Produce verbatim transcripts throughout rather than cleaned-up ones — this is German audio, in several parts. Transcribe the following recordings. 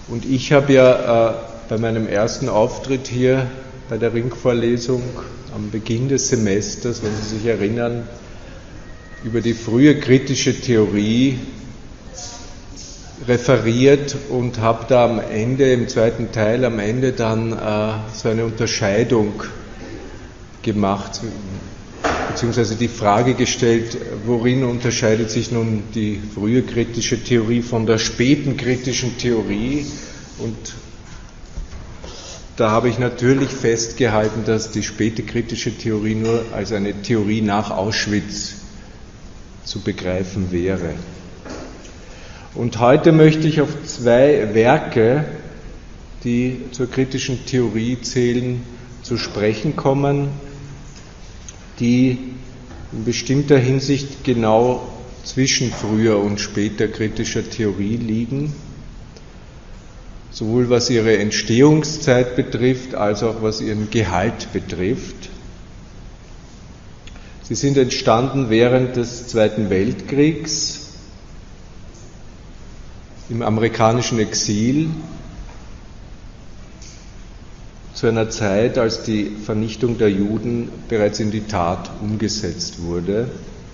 Und ich habe ja äh, bei meinem ersten Auftritt hier bei der Ringvorlesung am Beginn des Semesters, wenn Sie sich erinnern, über die frühe kritische Theorie referiert und habe da am Ende, im zweiten Teil, am Ende dann äh, so eine Unterscheidung gemacht, beziehungsweise die Frage gestellt, worin unterscheidet sich nun die frühe kritische Theorie von der späten kritischen Theorie? Und da habe ich natürlich festgehalten, dass die späte kritische Theorie nur als eine Theorie nach Auschwitz zu begreifen wäre. Und heute möchte ich auf zwei Werke, die zur kritischen Theorie zählen, zu sprechen kommen, die in bestimmter Hinsicht genau zwischen früher und später kritischer Theorie liegen, sowohl was ihre Entstehungszeit betrifft, als auch was ihren Gehalt betrifft. Sie sind entstanden während des Zweiten Weltkriegs im amerikanischen Exil, zu einer Zeit, als die Vernichtung der Juden bereits in die Tat umgesetzt wurde.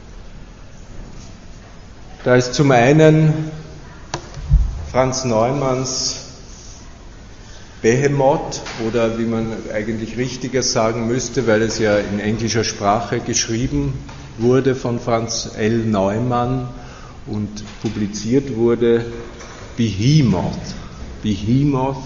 Da ist zum einen Franz Neumanns Behemoth, oder wie man eigentlich richtiger sagen müsste, weil es ja in englischer Sprache geschrieben wurde von Franz L. Neumann und publiziert wurde, Behemoth. Behemoth.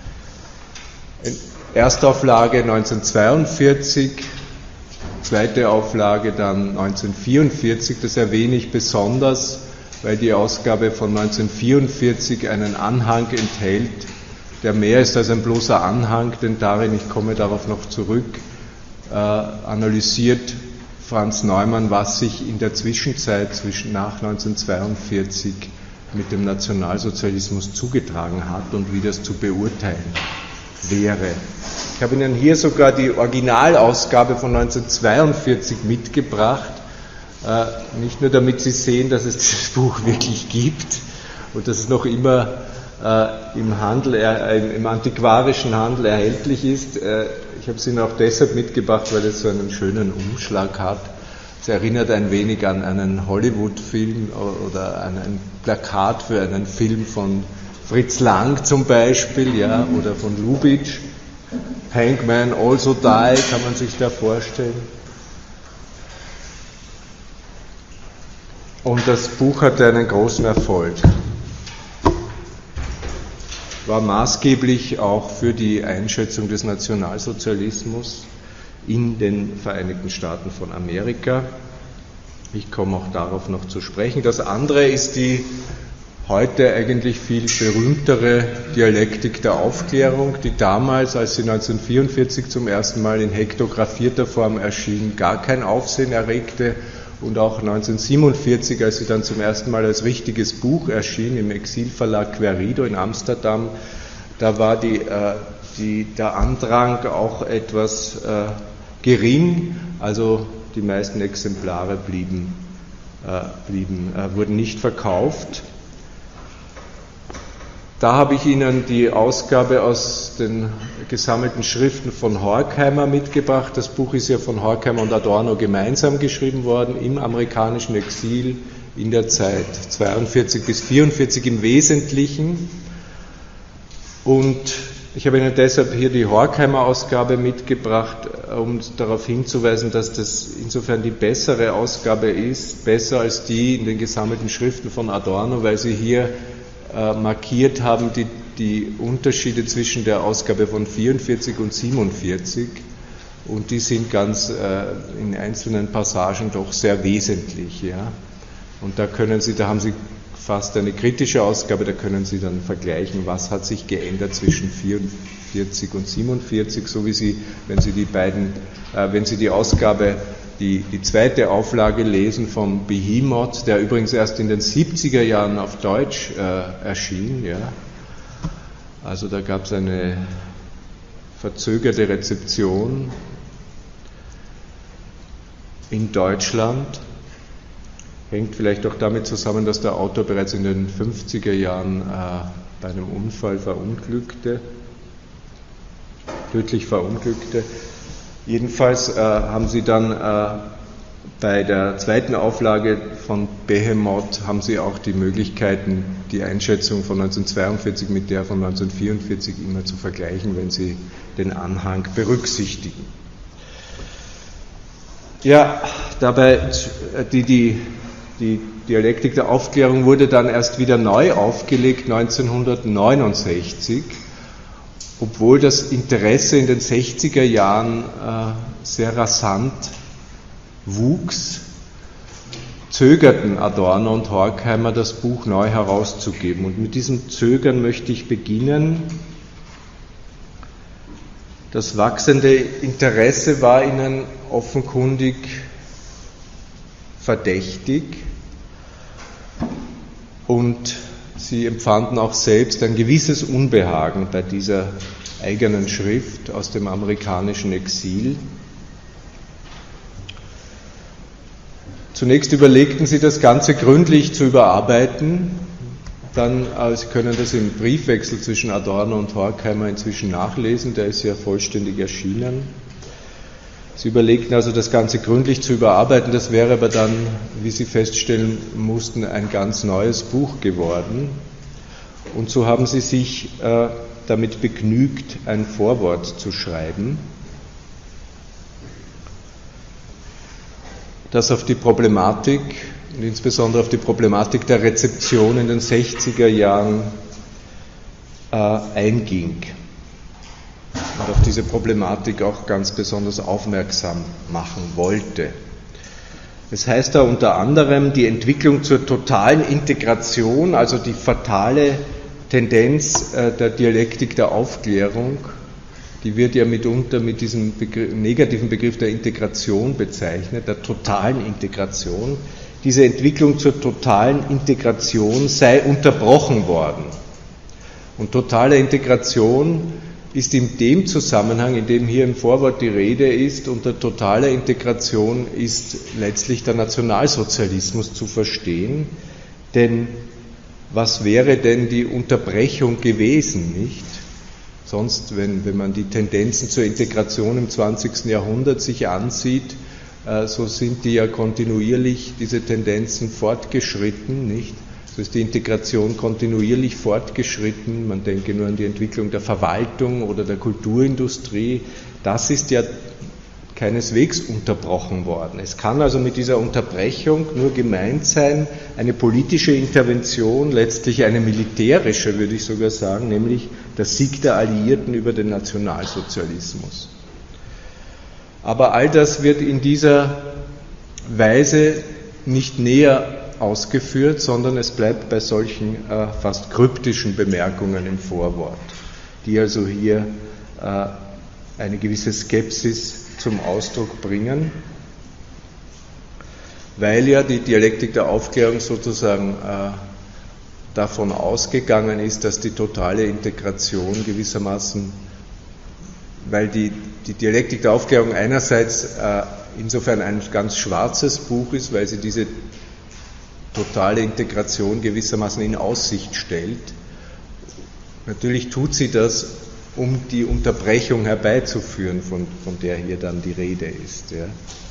Erstauflage neunzehnhundertzweiundvierzig, zweite Auflage dann neunzehnhundertvierundvierzig. Das erwähne ich besonders, weil die Ausgabe von neunzehnhundertvierundvierzig einen Anhang enthält, der mehr ist als ein bloßer Anhang, denn darin, ich komme darauf noch zurück, äh, analysiert Franz Neumann, was sich in der Zwischenzeit zwischen nach neunzehnhundertzweiundvierzig mit dem Nationalsozialismus zugetragen hat und wie das zu beurteilen wäre. Ich habe Ihnen hier sogar die Originalausgabe von neunzehnhundertzweiundvierzig mitgebracht, äh, nicht nur damit Sie sehen, dass es dieses Buch wirklich gibt und dass es noch immer äh, im Handel, äh, im antiquarischen Handel erhältlich ist. Äh, ich habe es Ihnen auch deshalb mitgebracht, weil es so einen schönen Umschlag hat. Es erinnert ein wenig an einen Hollywood-Film oder an ein Plakat für einen Film von Fritz Lang zum Beispiel, ja, oder von Lubitsch. Hangman Also Die, kann man sich da vorstellen. Und das Buch hatte einen großen Erfolg. War maßgeblich auch für die Einschätzung des Nationalsozialismus in den Vereinigten Staaten von Amerika. Ich komme auch darauf noch zu sprechen. Das andere ist die heute eigentlich viel berühmtere Dialektik der Aufklärung, die damals, als sie neunzehnhundertvierundvierzig zum ersten Mal in hektographierter Form erschien, gar kein Aufsehen erregte, und auch neunzehnhundertsiebenundvierzig, als sie dann zum ersten Mal als richtiges Buch erschien im Exilverlag Querido in Amsterdam, da war die, äh, die, der Andrang auch etwas äh, gering, also die meisten Exemplare blieben, äh, blieben, äh, wurden nicht verkauft. Da habe ich Ihnen die Ausgabe aus den gesammelten Schriften von Horkheimer mitgebracht. Das Buch ist ja von Horkheimer und Adorno gemeinsam geschrieben worden, im amerikanischen Exil in der Zeit zweiundvierzig bis vierundvierzig im Wesentlichen. Und ich habe Ihnen deshalb hier die Horkheimer-Ausgabe mitgebracht, um darauf hinzuweisen, dass das insofern die bessere Ausgabe ist, besser als die in den gesammelten Schriften von Adorno, weil sie hier äh, markiert haben die, die Unterschiede zwischen der Ausgabe von vierundvierzig und siebenundvierzig, und die sind ganz äh, in einzelnen Passagen doch sehr wesentlich. Ja? Und da können Sie, da haben Sie fast eine kritische Ausgabe, da können Sie dann vergleichen, was hat sich geändert zwischen vierundvierzig und siebenundvierzig, so wie Sie, wenn Sie die beiden, äh, wenn Sie die Ausgabe, die, die zweite Auflage lesen vom Behemoth, der übrigens erst in den siebziger Jahren auf Deutsch äh, erschien, ja. Also da gab es eine verzögerte Rezeption in Deutschland. Hängt vielleicht auch damit zusammen, dass der Autor bereits in den fünfziger Jahren äh, bei einem Unfall verunglückte, tödlich verunglückte. Jedenfalls äh, haben sie dann äh, bei der zweiten Auflage von Behemoth haben sie auch die Möglichkeiten, die Einschätzung von neunzehnhundertzweiundvierzig mit der von neunzehnhundertvierundvierzig immer zu vergleichen, wenn sie den Anhang berücksichtigen. Ja, dabei, die, die, die Dialektik der Aufklärung wurde dann erst wieder neu aufgelegt neunzehnhundertneunundsechzig, obwohl das Interesse in den sechziger Jahren äh, sehr rasant wuchs, zögerten Adorno und Horkheimer, das Buch neu herauszugeben. Und mit diesem Zögern möchte ich beginnen. Das wachsende Interesse war ihnen offenkundig verdächtig und sie empfanden auch selbst ein gewisses Unbehagen bei dieser eigenen Schrift aus dem amerikanischen Exil. Zunächst überlegten sie, das Ganze gründlich zu überarbeiten. Dann, äh, Sie können das im Briefwechsel zwischen Adorno und Horkheimer inzwischen nachlesen, der ist ja vollständig erschienen. Sie überlegten also, das Ganze gründlich zu überarbeiten, das wäre aber dann, wie Sie feststellen mussten, ein ganz neues Buch geworden. Und so haben sie sich äh, damit begnügt, ein Vorwort zu schreiben, das auf die Problematik, und insbesondere auf die Problematik der Rezeption in den sechziger Jahren äh, einging und auf diese Problematik auch ganz besonders aufmerksam machen wollte. Es heißt da unter anderem, die Entwicklung zur totalen Integration, also die fatale Tendenz äh, der Dialektik der Aufklärung, die wird ja mitunter mit diesem Begriff, negativen Begriff der Integration bezeichnet, der totalen Integration. Diese Entwicklung zur totalen Integration sei unterbrochen worden. Und totale Integration ist in dem Zusammenhang, in dem hier im Vorwort die Rede ist, unter totaler Integration ist letztlich der Nationalsozialismus zu verstehen. Denn was wäre denn die Unterbrechung gewesen, nicht? Sonst, wenn, wenn man die Tendenzen zur Integration im zwanzigsten Jahrhundert sich ansieht, äh, so sind die ja kontinuierlich, diese Tendenzen fortgeschritten, nicht? So ist die Integration kontinuierlich fortgeschritten. Man denke nur an die Entwicklung der Verwaltung oder der Kulturindustrie. Das ist ja keineswegs unterbrochen worden. Es kann also mit dieser Unterbrechung nur gemeint sein, eine politische Intervention, letztlich eine militärische, würde ich sogar sagen, nämlich der Sieg der Alliierten über den Nationalsozialismus. Aber all das wird in dieser Weise nicht näher ausgeführt, sondern es bleibt bei solchen äh, fast kryptischen Bemerkungen im Vorwort, die also hier äh, eine gewisse Skepsis zum Ausdruck bringen, weil ja die Dialektik der Aufklärung sozusagen äh, davon ausgegangen ist, dass die totale Integration gewissermaßen, weil die, die Dialektik der Aufklärung einerseits äh, insofern ein ganz schwarzes Buch ist, weil sie diese totale Integration gewissermaßen in Aussicht stellt. Natürlich tut sie das, um die Unterbrechung herbeizuführen, von, von der hier dann die Rede ist. Ja.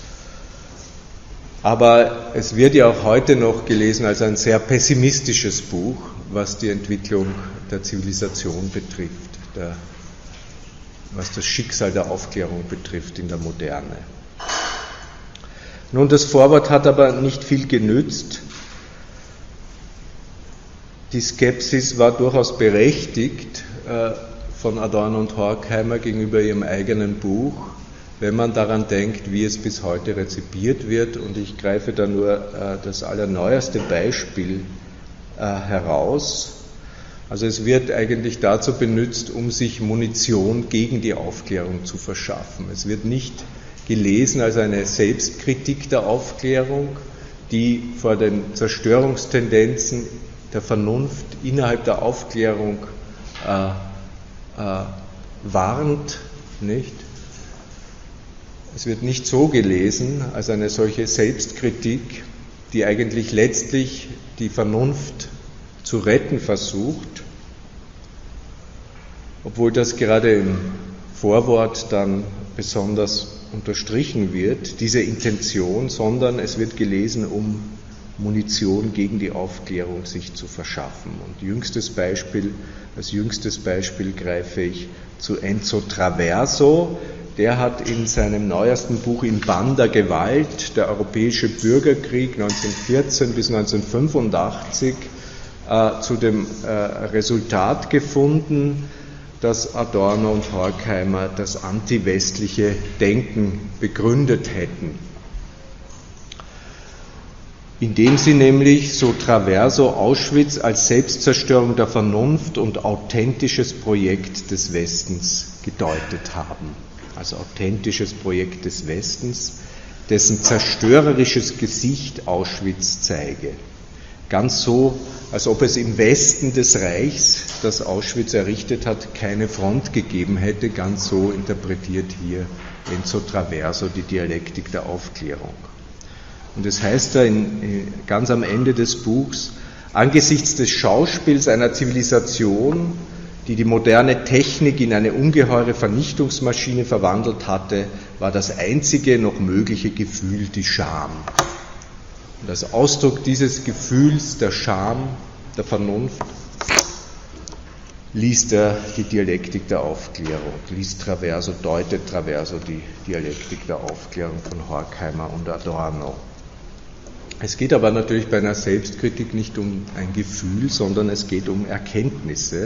Aber es wird ja auch heute noch gelesen als ein sehr pessimistisches Buch, was die Entwicklung der Zivilisation betrifft, der, was das Schicksal der Aufklärung betrifft in der Moderne. Nun, das Vorwort hat aber nicht viel genützt. Die Skepsis war durchaus berechtigt äh, von Adorno und Horkheimer gegenüber ihrem eigenen Buch, wenn man daran denkt, wie es bis heute rezipiert wird. Und ich greife da nur äh, das allerneueste Beispiel äh, heraus. Also es wird eigentlich dazu benutzt, um sich Munition gegen die Aufklärung zu verschaffen. Es wird nicht gelesen als eine Selbstkritik der Aufklärung, die vor den Zerstörungstendenzen der Vernunft innerhalb der Aufklärung äh, äh, warnt, nicht? Es wird nicht so gelesen als eine solche Selbstkritik, die eigentlich letztlich die Vernunft zu retten versucht, obwohl das gerade im Vorwort dann besonders unterstrichen wird, diese Intention, sondern es wird gelesen, um Munition gegen die Aufklärung sich zu verschaffen. Und jüngstes Beispiel, als jüngstes Beispiel greife ich zu Enzo Traverso. Der hat in seinem neuesten Buch Im Bann der Gewalt, der Europäische Bürgerkrieg neunzehnhundertvierzehn bis neunzehnhundertfünfundachtzig, äh, zu dem äh, Resultat gefunden, dass Adorno und Horkheimer das antiwestliche Denken begründet hätten. Indem sie nämlich, so Traverso, Auschwitz als Selbstzerstörung der Vernunft und authentisches Projekt des Westens gedeutet haben. Also authentisches Projekt des Westens, dessen zerstörerisches Gesicht Auschwitz zeige. Ganz so, als ob es im Westen des Reichs, das Auschwitz errichtet hat, keine Front gegeben hätte. Ganz so interpretiert hier Enzo Traverso die Dialektik der Aufklärung. Und es heißt da in, ganz am Ende des Buchs, angesichts des Schauspiels einer Zivilisation, die die moderne Technik in eine ungeheure Vernichtungsmaschine verwandelt hatte, war das einzige noch mögliche Gefühl die Scham. Und als Ausdruck dieses Gefühls der Scham, der Vernunft, liest er die Dialektik der Aufklärung, liest Traverso, deutet Traverso die Dialektik der Aufklärung von Horkheimer und Adorno. Es geht aber natürlich bei einer Selbstkritik nicht um ein Gefühl, sondern es geht um Erkenntnisse.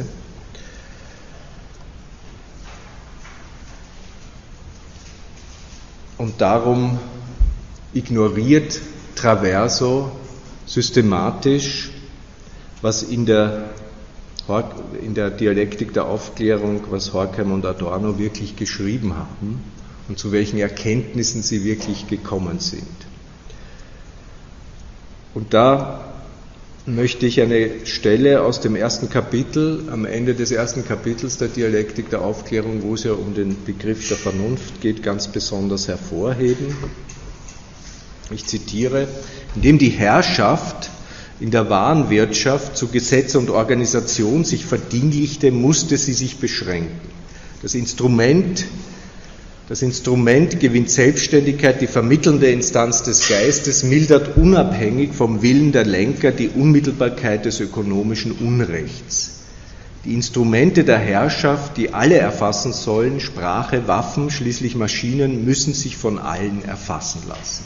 Und darum ignoriert Traverso systematisch, was in der, in der Dialektik der Aufklärung, was Horkheimer und Adorno wirklich geschrieben haben und zu welchen Erkenntnissen sie wirklich gekommen sind. Und da möchte ich eine Stelle aus dem ersten Kapitel, am Ende des ersten Kapitels der Dialektik der Aufklärung, wo es ja um den Begriff der Vernunft geht, ganz besonders hervorheben. Ich zitiere: Indem die Herrschaft in der Warenwirtschaft zu Gesetz und Organisation sich verdinglichte, musste sie sich beschränken. Das Instrument Das Instrument gewinnt Selbstständigkeit, die vermittelnde Instanz des Geistes mildert unabhängig vom Willen der Lenker die Unmittelbarkeit des ökonomischen Unrechts. Die Instrumente der Herrschaft, die alle erfassen sollen, Sprache, Waffen, schließlich Maschinen, müssen sich von allen erfassen lassen.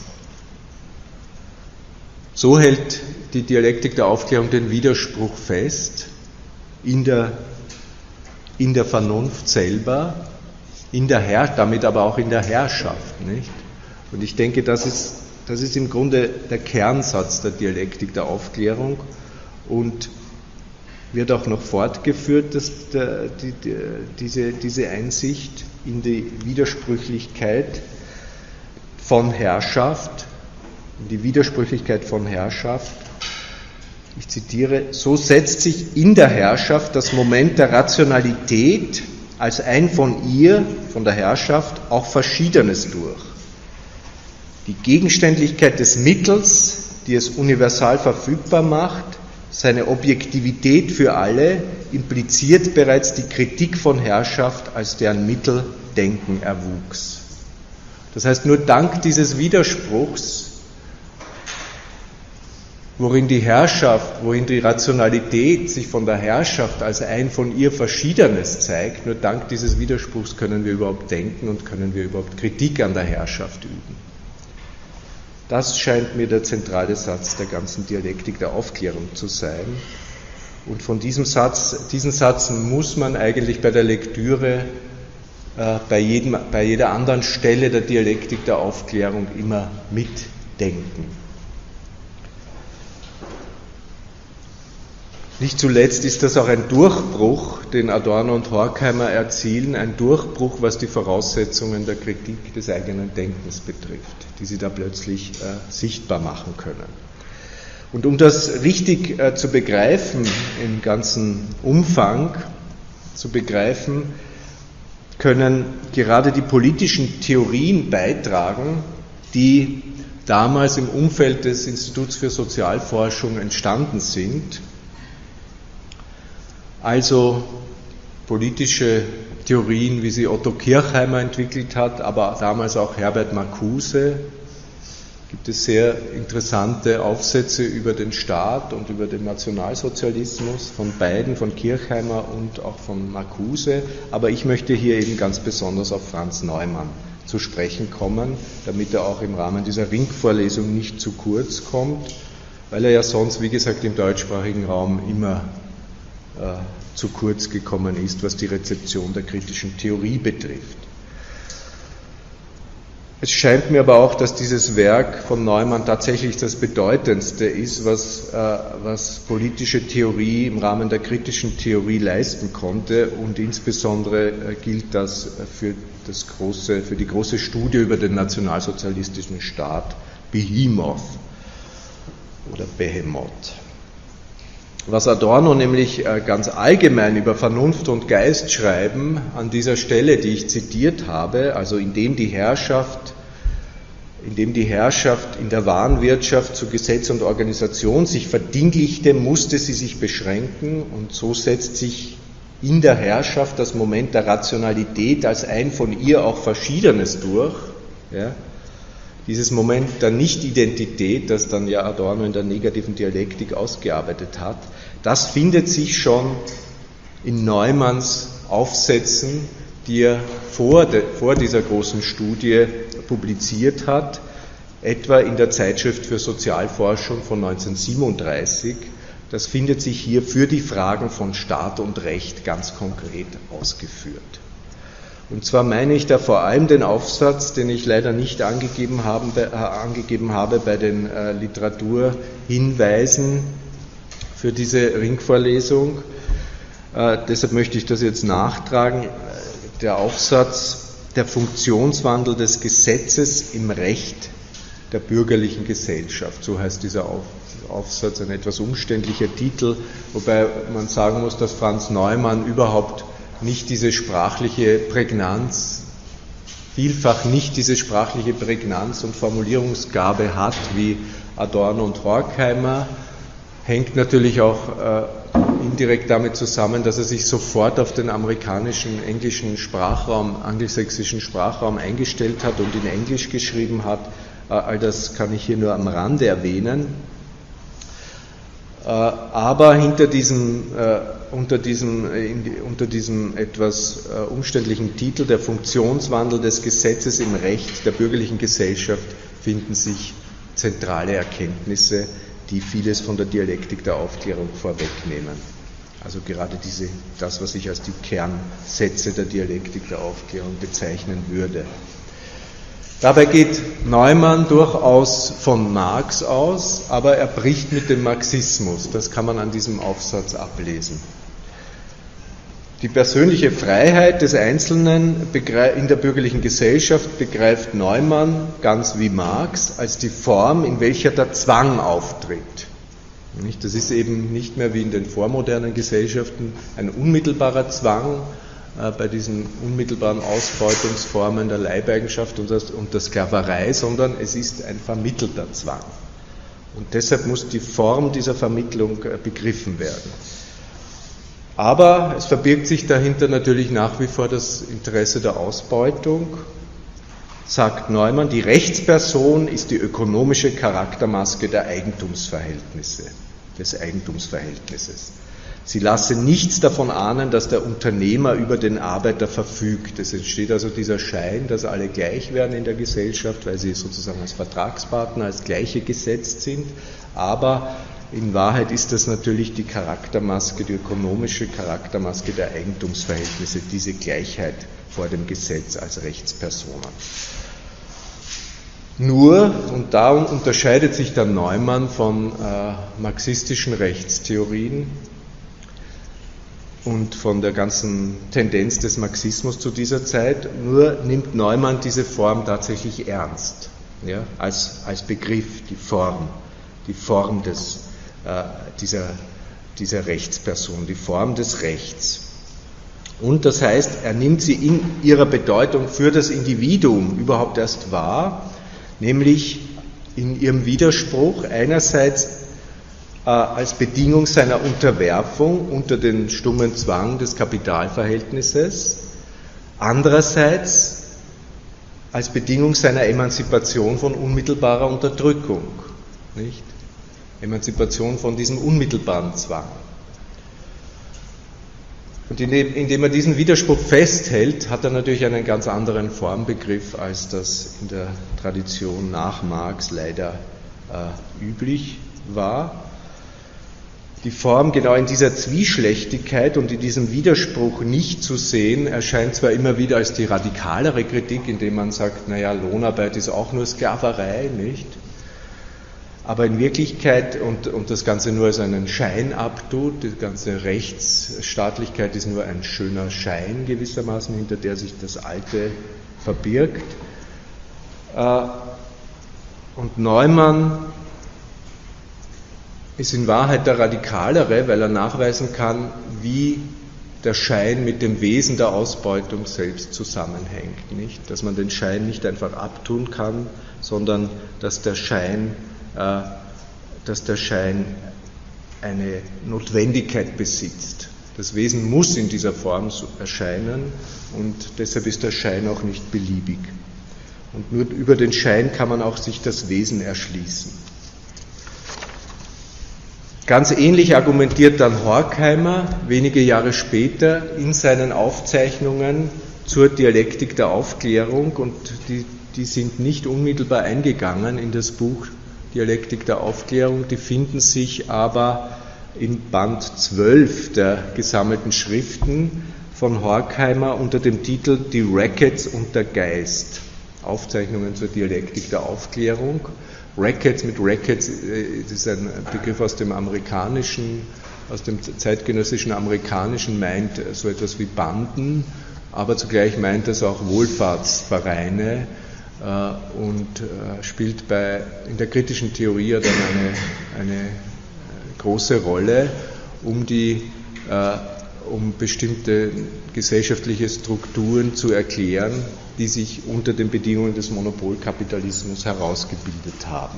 So hält die Dialektik der Aufklärung den Widerspruch fest in der, in der Vernunft selber, in der Herr, damit aber auch in der Herrschaft, nicht? Und ich denke, das ist, das ist im Grunde der Kernsatz der Dialektik der Aufklärung und wird auch noch fortgeführt, dass der, die, die, diese, diese Einsicht in die Widersprüchlichkeit von Herrschaft, in die Widersprüchlichkeit von Herrschaft. Ich zitiere: So setzt sich in der Herrschaft das Moment der Rationalität als ein von ihr, von der Herrschaft, auch Verschiedenes durch. Die Gegenständlichkeit des Mittels, die es universal verfügbar macht, seine Objektivität für alle, impliziert bereits die Kritik von Herrschaft, als deren Mittel Denken erwuchs. Das heißt, nur dank dieses Widerspruchs, worin die Herrschaft, worin die Rationalität sich von der Herrschaft als ein von ihr Verschiedenes zeigt, nur dank dieses Widerspruchs können wir überhaupt denken und können wir überhaupt Kritik an der Herrschaft üben. Das scheint mir der zentrale Satz der ganzen Dialektik der Aufklärung zu sein. Und von diesem Satz, diesen Satz muss man eigentlich bei der Lektüre, äh, bei, jedem, bei jeder anderen Stelle der Dialektik der Aufklärung immer mitdenken. Nicht zuletzt ist das auch ein Durchbruch, den Adorno und Horkheimer erzielen, ein Durchbruch, was die Voraussetzungen der Kritik des eigenen Denkens betrifft, die sie da plötzlich äh, sichtbar machen können. Und um das richtig äh, zu begreifen, im ganzen Umfang zu begreifen, können gerade die politischen Theorien beitragen, die damals im Umfeld des Instituts für Sozialforschung entstanden sind. Also politische Theorien, wie sie Otto Kirchheimer entwickelt hat, aber damals auch Herbert Marcuse. Gibt es sehr interessante Aufsätze über den Staat und über den Nationalsozialismus von beiden, von Kirchheimer und auch von Marcuse. Aber ich möchte hier eben ganz besonders auf Franz Neumann zu sprechen kommen, damit er auch im Rahmen dieser Ringvorlesung nicht zu kurz kommt, weil er ja sonst, wie gesagt, im deutschsprachigen Raum immer äh, zu kurz gekommen ist, was die Rezeption der kritischen Theorie betrifft. Es scheint mir aber auch, dass dieses Werk von Neumann tatsächlich das bedeutendste ist, was, äh, was politische Theorie im Rahmen der kritischen Theorie leisten konnte, und insbesondere äh, gilt das für, das große, für die große Studie über den nationalsozialistischen Staat Behemoth oder Behemoth. Was Adorno nämlich äh, ganz allgemein über Vernunft und Geist schreiben, an dieser Stelle, die ich zitiert habe, also indem die Herrschaft, indem die Herrschaft in der Warenwirtschaft zu Gesetz und Organisation sich verdinglichte, musste sie sich beschränken, und so setzt sich in der Herrschaft das Moment der Rationalität als ein von ihr auch Verschiedenes durch. Ja? Dieses Moment der Nicht-Identität, das dann ja Adorno in der negativen Dialektik ausgearbeitet hat, das findet sich schon in Neumanns Aufsätzen, die er vor, de, vor dieser großen Studie publiziert hat, etwa in der Zeitschrift für Sozialforschung von neunzehnhundertsiebenunddreißig. Das findet sich hier für die Fragen von Staat und Recht ganz konkret ausgeführt. Und zwar meine ich da vor allem den Aufsatz, den ich leider nicht angegeben, haben, äh, angegeben habe bei den äh, Literaturhinweisen für diese Ringvorlesung. Äh, deshalb möchte ich das jetzt nachtragen. Der Aufsatz Der Funktionswandel des Gesetzes im Recht der bürgerlichen Gesellschaft. So heißt dieser Auf, Aufsatz, ein etwas umständlicher Titel, wobei man sagen muss, dass Franz Neumann überhaupt nicht diese sprachliche Prägnanz, vielfach nicht diese sprachliche Prägnanz und Formulierungsgabe hat wie Adorno und Horkheimer, hängt natürlich auch äh, indirekt damit zusammen, dass er sich sofort auf den amerikanischen, englischen Sprachraum, angelsächsischen Sprachraum eingestellt hat und in Englisch geschrieben hat. Äh, all das kann ich hier nur am Rande erwähnen. Äh, aber hinter diesem äh, Unter diesem, unter diesem etwas äh, umständlichen Titel der Funktionswandel des Gesetzes im Recht der bürgerlichen Gesellschaft finden sich zentrale Erkenntnisse, die vieles von der Dialektik der Aufklärung vorwegnehmen. Also gerade diese, das, was ich als die Kernsätze der Dialektik der Aufklärung bezeichnen würde. Dabei geht Neumann durchaus von Marx aus, aber er bricht mit dem Marxismus. Das kann man an diesem Aufsatz ablesen. Die persönliche Freiheit des Einzelnen in der bürgerlichen Gesellschaft begreift Neumann, ganz wie Marx, als die Form, in welcher der Zwang auftritt. Das ist eben nicht mehr wie in den vormodernen Gesellschaften ein unmittelbarer Zwang bei diesen unmittelbaren Ausbeutungsformen der Leibeigenschaft und der Sklaverei, sondern es ist ein vermittelter Zwang. Und deshalb muss die Form dieser Vermittlung begriffen werden. Aber es verbirgt sich dahinter natürlich nach wie vor das Interesse der Ausbeutung. Sagt Neumann, die Rechtsperson ist die ökonomische Charaktermaske der Eigentumsverhältnisse, des Eigentumsverhältnisses. Sie lasse nichts davon ahnen, dass der Unternehmer über den Arbeiter verfügt. Es entsteht also dieser Schein, dass alle gleich werden in der Gesellschaft, weil sie sozusagen als Vertragspartner, als Gleiche gesetzt sind. Aber in Wahrheit ist das natürlich die Charaktermaske, die ökonomische Charaktermaske der Eigentumsverhältnisse, diese Gleichheit vor dem Gesetz als Rechtspersonen. Nur, und da unterscheidet sich der Neumann von äh, marxistischen Rechtstheorien und von der ganzen Tendenz des Marxismus zu dieser Zeit, nur nimmt Neumann diese Form tatsächlich ernst, ja, als, als Begriff, die Form, die Form des, äh, dieser, dieser Rechtsperson, die Form des Rechts. Und das heißt, er nimmt sie in ihrer Bedeutung für das Individuum überhaupt erst wahr, nämlich in ihrem Widerspruch einerseits äh, als Bedingung seiner Unterwerfung unter den stummen Zwang des Kapitalverhältnisses, andererseits als Bedingung seiner Emanzipation von unmittelbarer Unterdrückung, nicht? Emanzipation von diesem unmittelbaren Zwang. Und indem er diesen Widerspruch festhält, hat er natürlich einen ganz anderen Formbegriff, als das in der Tradition nach Marx leider äh, üblich war. Die Form genau in dieser Zwieschlechtigkeit und in diesem Widerspruch nicht zu sehen, erscheint zwar immer wieder als die radikalere Kritik, indem man sagt, naja, Lohnarbeit ist auch nur Sklaverei, nicht? Aber in Wirklichkeit, und, und das Ganze nur als einen Schein abtut, die ganze Rechtsstaatlichkeit ist nur ein schöner Schein gewissermaßen, hinter der sich das Alte verbirgt. Und Neumann ist in Wahrheit der Radikalere, weil er nachweisen kann, wie der Schein mit dem Wesen der Ausbeutung selbst zusammenhängt. Nicht? Dass man den Schein nicht einfach abtun kann, sondern dass der Schein dass der Schein eine Notwendigkeit besitzt. Das Wesen muss in dieser Form erscheinen und deshalb ist der Schein auch nicht beliebig. Und nur über den Schein kann man auch sich das Wesen erschließen. Ganz ähnlich argumentiert dann Horkheimer wenige Jahre später in seinen Aufzeichnungen zur Dialektik der Aufklärung, und die, die sind nicht unmittelbar eingegangen in das Buch Dialektik der Aufklärung, die finden sich aber im Band zwölf der gesammelten Schriften von Horkheimer unter dem Titel Die Rackets und der Geist. Aufzeichnungen zur Dialektik der Aufklärung. Rackets mit Rackets, das ist ein Begriff aus dem amerikanischen, aus dem zeitgenössischen amerikanischen, meint so etwas wie Banden, aber zugleich meint es auch Wohlfahrtsvereine, und spielt bei, in der kritischen Theorie dann eine, eine große Rolle, um, die, um bestimmte gesellschaftliche Strukturen zu erklären, die sich unter den Bedingungen des Monopolkapitalismus herausgebildet haben.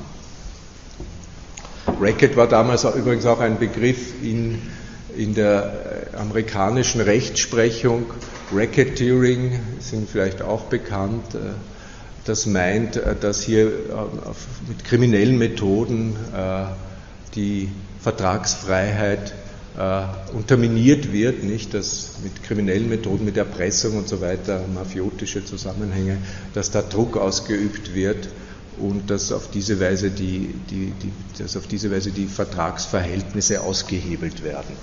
Racket war damals auch, übrigens auch ein Begriff in, in der amerikanischen Rechtsprechung. Racketeering sind vielleicht auch bekannt. Das meint, dass hier mit kriminellen Methoden die Vertragsfreiheit unterminiert wird, nicht, dass mit kriminellen Methoden, mit Erpressung und so weiter, mafiotische Zusammenhänge, dass da Druck ausgeübt wird und dass auf diese Weise die, die, die, dass auf diese Weise die Vertragsverhältnisse ausgehebelt werden.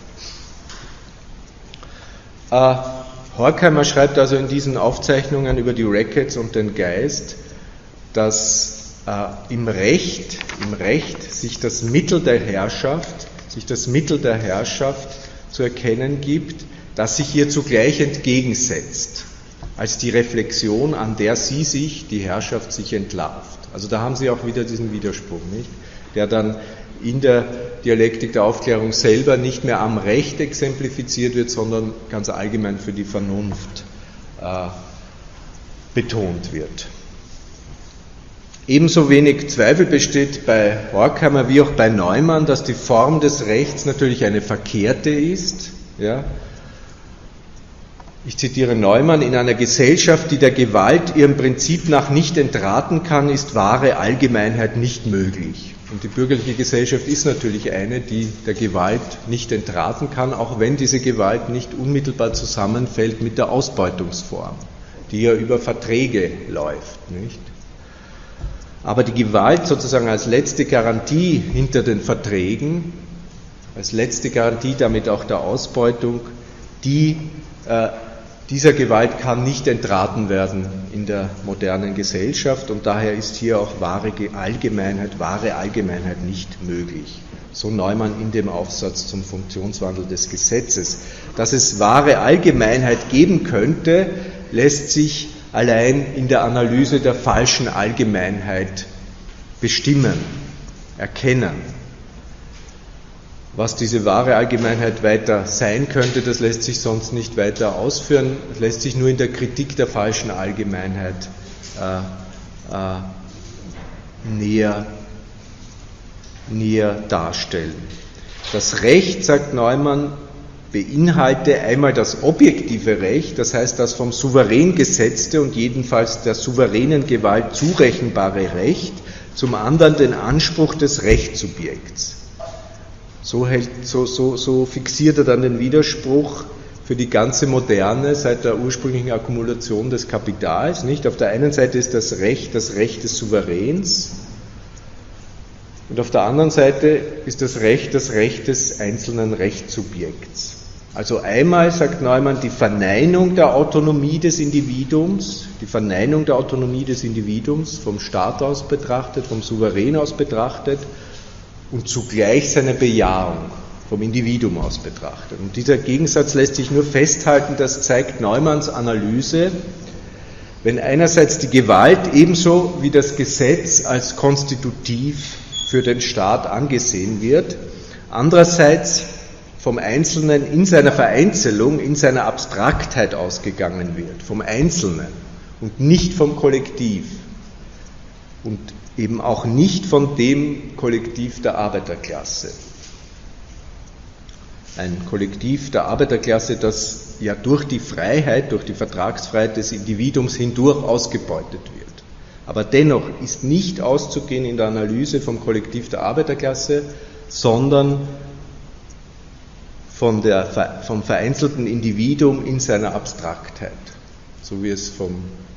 Äh, Horkheimer schreibt also in diesen Aufzeichnungen über die Rackets und den Geist, dass äh, im Recht, im Recht sich das Mittel der Herrschaft, sich das Mittel der Herrschaft zu erkennen gibt, das sich hier zugleich entgegensetzt, als die Reflexion, an der sie sich, die Herrschaft, sich entlarvt. Also da haben Sie auch wieder diesen Widerspruch, nicht? Der dann in der Dialektik der Aufklärung selber nicht mehr am Recht exemplifiziert wird, sondern ganz allgemein für die Vernunft äh, betont wird. Ebenso wenig Zweifel besteht bei Horkheimer wie auch bei Neumann, dass die Form des Rechts natürlich eine verkehrte ist. Ja. Ich zitiere Neumann: In einer Gesellschaft, die der Gewalt ihrem Prinzip nach nicht entraten kann, ist wahre Allgemeinheit nicht möglich. Und die bürgerliche Gesellschaft ist natürlich eine, die der Gewalt nicht entraten kann, auch wenn diese Gewalt nicht unmittelbar zusammenfällt mit der Ausbeutungsform, die ja über Verträge läuft, nicht? Aber die Gewalt sozusagen als letzte Garantie hinter den Verträgen, als letzte Garantie damit auch der Ausbeutung, die, äh, dieser Gewalt kann nicht entraten werden in der modernen Gesellschaft, und daher ist hier auch wahre Allgemeinheit, wahre Allgemeinheit nicht möglich. So Neumann in dem Aufsatz zum Funktionswandel des Gesetzes. Dass es wahre Allgemeinheit geben könnte, lässt sich allein in der Analyse der falschen Allgemeinheit bestimmen, erkennen. Was diese wahre Allgemeinheit weiter sein könnte, das lässt sich sonst nicht weiter ausführen, das lässt sich nur in der Kritik der falschen Allgemeinheit äh, äh, näher, näher darstellen. Das Recht, sagt Neumann, beinhalte einmal das objektive Recht, das heißt das vom Souverän gesetzte und jedenfalls der souveränen Gewalt zurechenbare Recht, zum anderen den Anspruch des Rechtssubjekts. So, hält, so, so, so fixiert er dann den Widerspruch für die ganze Moderne seit der ursprünglichen Akkumulation des Kapitals. Nicht? Auf der einen Seite ist das Recht das Recht des Souveräns und auf der anderen Seite ist das Recht das Recht des einzelnen Rechtssubjekts. Also einmal, sagt Neumann, die Verneinung der Autonomie des Individuums, die Verneinung der Autonomie des Individuums vom Staat aus betrachtet, vom Souverän aus betrachtet und zugleich seine Bejahung vom Individuum aus betrachtet. Und dieser Gegensatz lässt sich nur festhalten, das zeigt Neumanns Analyse, wenn einerseits die Gewalt ebenso wie das Gesetz als konstitutiv für den Staat angesehen wird, andererseits vom Einzelnen in seiner Vereinzelung, in seiner Abstraktheit ausgegangen wird, vom Einzelnen und nicht vom Kollektiv und eben auch nicht von dem Kollektiv der Arbeiterklasse. Ein Kollektiv der Arbeiterklasse, das ja durch die Freiheit, durch die Vertragsfreiheit des Individuums hindurch ausgebeutet wird. Aber dennoch ist nicht auszugehen in der Analyse vom Kollektiv der Arbeiterklasse, sondern von der, vom vereinzelten Individuum in seiner Abstraktheit, so wie es vom,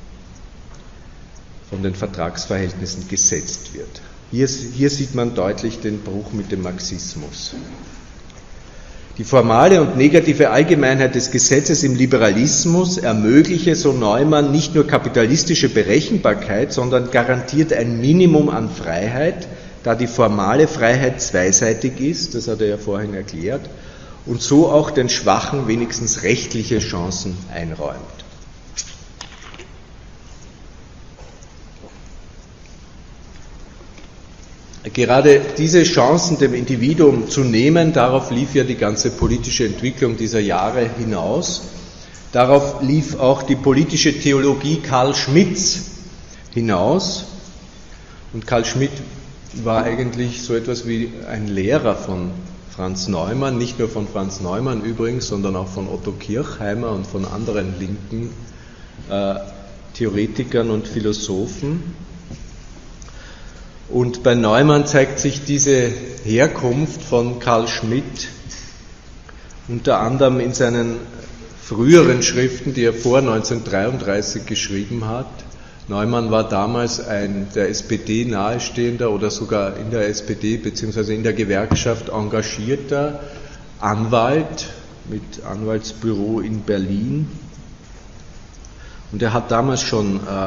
von den Vertragsverhältnissen gesetzt wird. Hier, hier sieht man deutlich den Bruch mit dem Marxismus. Die formale und negative Allgemeinheit des Gesetzes im Liberalismus ermögliche, so Neumann, nicht nur kapitalistische Berechenbarkeit, sondern garantiert ein Minimum an Freiheit, da die formale Freiheit zweiseitig ist, das hat er ja vorhin erklärt, und so auch den Schwachen wenigstens rechtliche Chancen einräumt. Gerade diese Chancen dem Individuum zu nehmen, darauf lief ja die ganze politische Entwicklung dieser Jahre hinaus. Darauf lief auch die politische Theologie Carl Schmitts hinaus. Und Carl Schmitt war eigentlich so etwas wie ein Lehrer von Franz Neumann, nicht nur von Franz Neumann übrigens, sondern auch von Otto Kirchheimer und von anderen linken äh, Theoretikern und Philosophen. Und bei Neumann zeigt sich diese Herkunft von Carl Schmitt unter anderem in seinen früheren Schriften, die er vor neunzehnhundertdreiunddreißig geschrieben hat. Neumann war damals ein der S P D nahestehender oder sogar in der S P D bzw. in der Gewerkschaft engagierter Anwalt mit Anwaltsbüro in Berlin. Und er hat damals schon äh,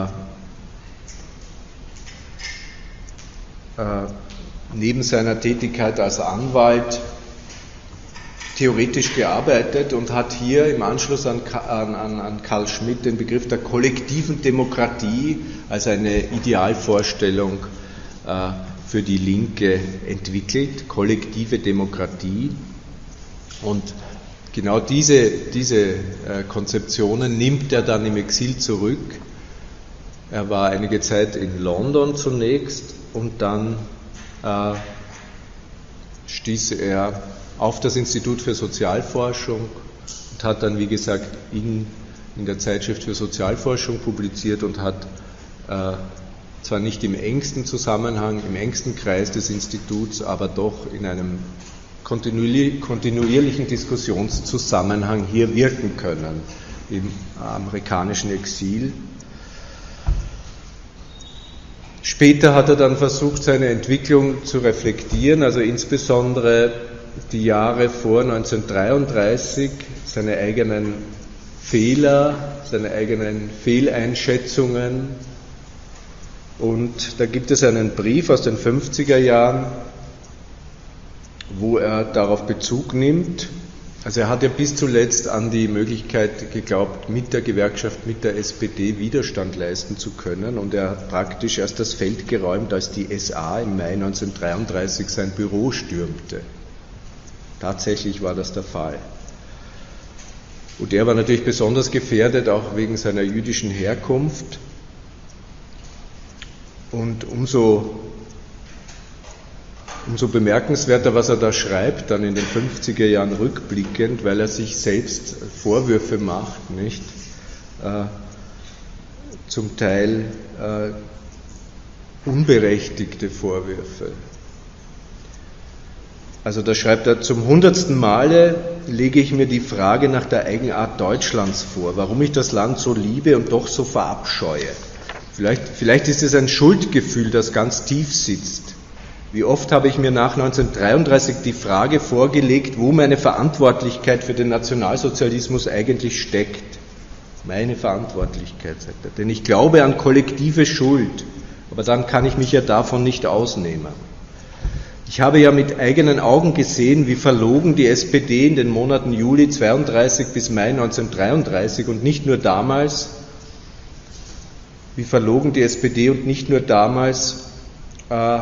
äh, neben seiner Tätigkeit als Anwalt theoretisch gearbeitet und hat hier im Anschluss an, an, an Carl Schmitt den Begriff der kollektiven Demokratie als eine Idealvorstellung äh, für die Linke entwickelt, kollektive Demokratie. Und genau diese, diese äh, Konzeptionen nimmt er dann im Exil zurück. Er war einige Zeit in London zunächst und dann äh, stieß er auf das Institut für Sozialforschung und hat dann, wie gesagt, in, in der Zeitschrift für Sozialforschung publiziert und hat äh, zwar nicht im engsten Zusammenhang, im engsten Kreis des Instituts, aber doch in einem kontinuier- kontinuierlichen Diskussionszusammenhang hier wirken können, im amerikanischen Exil. Später hat er dann versucht, seine Entwicklung zu reflektieren, also insbesondere die Jahre vor neunzehnhundertdreiunddreißig, seine eigenen Fehler, seine eigenen Fehleinschätzungen. Und da gibt es einen Brief aus den fünfziger Jahren, wo er darauf Bezug nimmt. Also er hat ja bis zuletzt an die Möglichkeit geglaubt, mit der Gewerkschaft, mit der S P D Widerstand leisten zu können. Und er hat praktisch erst das Feld geräumt, als die S A im Mai neunzehnhundertdreiunddreißig sein Büro stürmte. Tatsächlich war das der Fall. Und er war natürlich besonders gefährdet, auch wegen seiner jüdischen Herkunft. Und umso umso bemerkenswerter, was er da schreibt, dann in den fünfziger Jahren rückblickend, weil er sich selbst Vorwürfe macht, nicht? Äh, zum Teil äh, unberechtigte Vorwürfe. Also da schreibt er, zum hundertsten Male lege ich mir die Frage nach der Eigenart Deutschlands vor, warum ich das Land so liebe und doch so verabscheue. Vielleicht, vielleicht ist es ein Schuldgefühl, das ganz tief sitzt. Wie oft habe ich mir nach neunzehnhundertdreiunddreißig die Frage vorgelegt, wo meine Verantwortlichkeit für den Nationalsozialismus eigentlich steckt. Meine Verantwortlichkeit, sagt er. Denn ich glaube an kollektive Schuld, aber dann kann ich mich ja davon nicht ausnehmen. Ich habe ja mit eigenen Augen gesehen, wie verlogen die S P D in den Monaten Juli zweiunddreißig bis Mai neunzehnhundertdreiunddreißig und nicht nur damals, wie verlogen die S P D und nicht nur damals äh,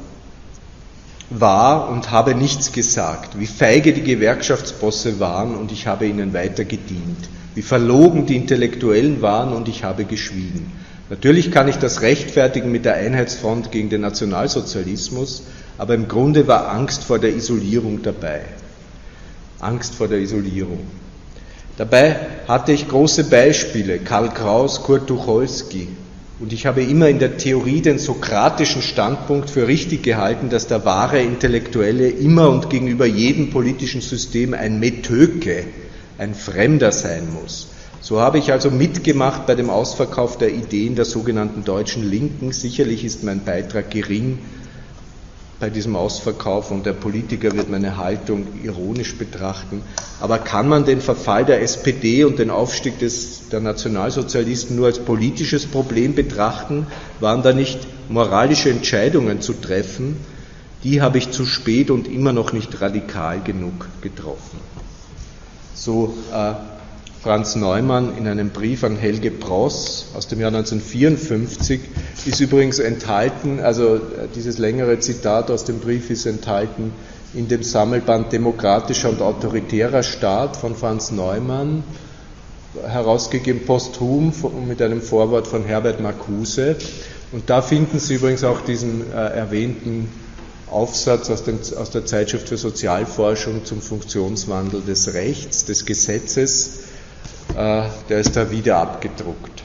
war und habe nichts gesagt, wie feige die Gewerkschaftsbosse waren und ich habe ihnen weiter gedient, wie verlogen die Intellektuellen waren und ich habe geschwiegen. Natürlich kann ich das rechtfertigen mit der Einheitsfront gegen den Nationalsozialismus, aber im Grunde war Angst vor der Isolierung dabei. Angst vor der Isolierung. Dabei hatte ich große Beispiele, Karl Kraus, Kurt Tucholsky, und ich habe immer in der Theorie den sokratischen Standpunkt für richtig gehalten, dass der wahre Intellektuelle immer und gegenüber jedem politischen System ein Metöke, ein Fremder sein muss. So habe ich also mitgemacht bei dem Ausverkauf der Ideen der sogenannten deutschen Linken. Sicherlich ist mein Beitrag gering bei diesem Ausverkauf und der Politiker wird meine Haltung ironisch betrachten. Aber kann man den Verfall der S P D und den Aufstieg des, der Nationalsozialisten nur als politisches Problem betrachten? Waren da nicht moralische Entscheidungen zu treffen? Die habe ich zu spät und immer noch nicht radikal genug getroffen. So äh, Franz Neumann in einem Brief an Helge Bross aus dem Jahr neunzehnhundertvierundfünfzig ist übrigens enthalten, also dieses längere Zitat aus dem Brief ist enthalten in dem Sammelband Demokratischer und autoritärer Staat von Franz Neumann, herausgegeben posthum mit einem Vorwort von Herbert Marcuse. Und da finden Sie übrigens auch diesen äh, erwähnten Aufsatz aus, dem, aus der Zeitschrift für Sozialforschung zum Funktionswandel des Rechts, des Gesetzes. Der ist da wieder abgedruckt.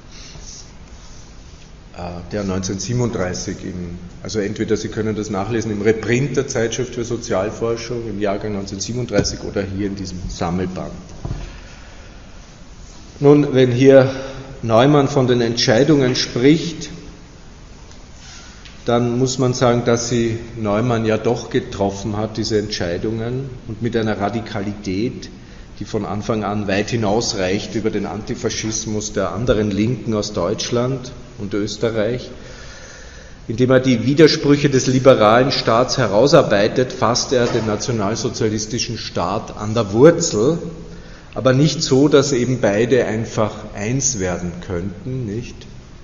Der neunzehnhundertsiebenunddreißig, im, also entweder Sie können das nachlesen im Reprint der Zeitschrift für Sozialforschung im Jahrgang neunzehnhundertsiebenunddreißig oder hier in diesem Sammelband. Nun, wenn hier Neumann von den Entscheidungen spricht, dann muss man sagen, dass sie Neumann ja doch getroffen hat, diese Entscheidungen, und mit einer Radikalität, die von Anfang an weit hinausreicht über den Antifaschismus der anderen Linken aus Deutschland und Österreich. Indem er die Widersprüche des liberalen Staats herausarbeitet, fasst er den nationalsozialistischen Staat an der Wurzel, aber nicht so, dass eben beide einfach eins werden könnten, nicht?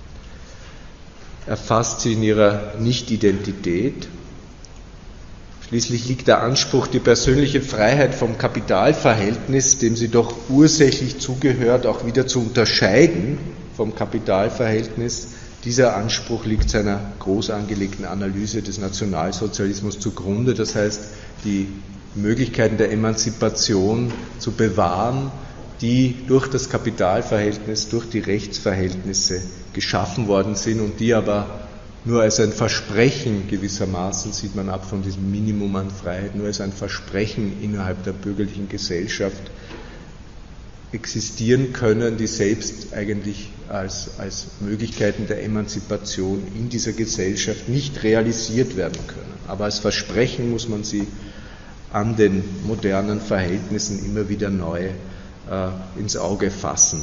Er fasst sie in ihrer Nicht-Identität. Schließlich liegt der Anspruch, die persönliche Freiheit vom Kapitalverhältnis, dem sie doch ursächlich zugehört, auch wieder zu unterscheiden vom Kapitalverhältnis. Dieser Anspruch liegt seiner groß angelegten Analyse des Nationalsozialismus zugrunde. Das heißt, die Möglichkeiten der Emanzipation zu bewahren, die durch das Kapitalverhältnis, durch die Rechtsverhältnisse geschaffen worden sind und die aber nur als ein Versprechen gewissermaßen, sieht man ab von diesem Minimum an Freiheit, nur als ein Versprechen innerhalb der bürgerlichen Gesellschaft existieren können, die selbst eigentlich als, als Möglichkeiten der Emanzipation in dieser Gesellschaft nicht realisiert werden können. Aber als Versprechen muss man sie an den modernen Verhältnissen immer wieder neu äh, ins Auge fassen.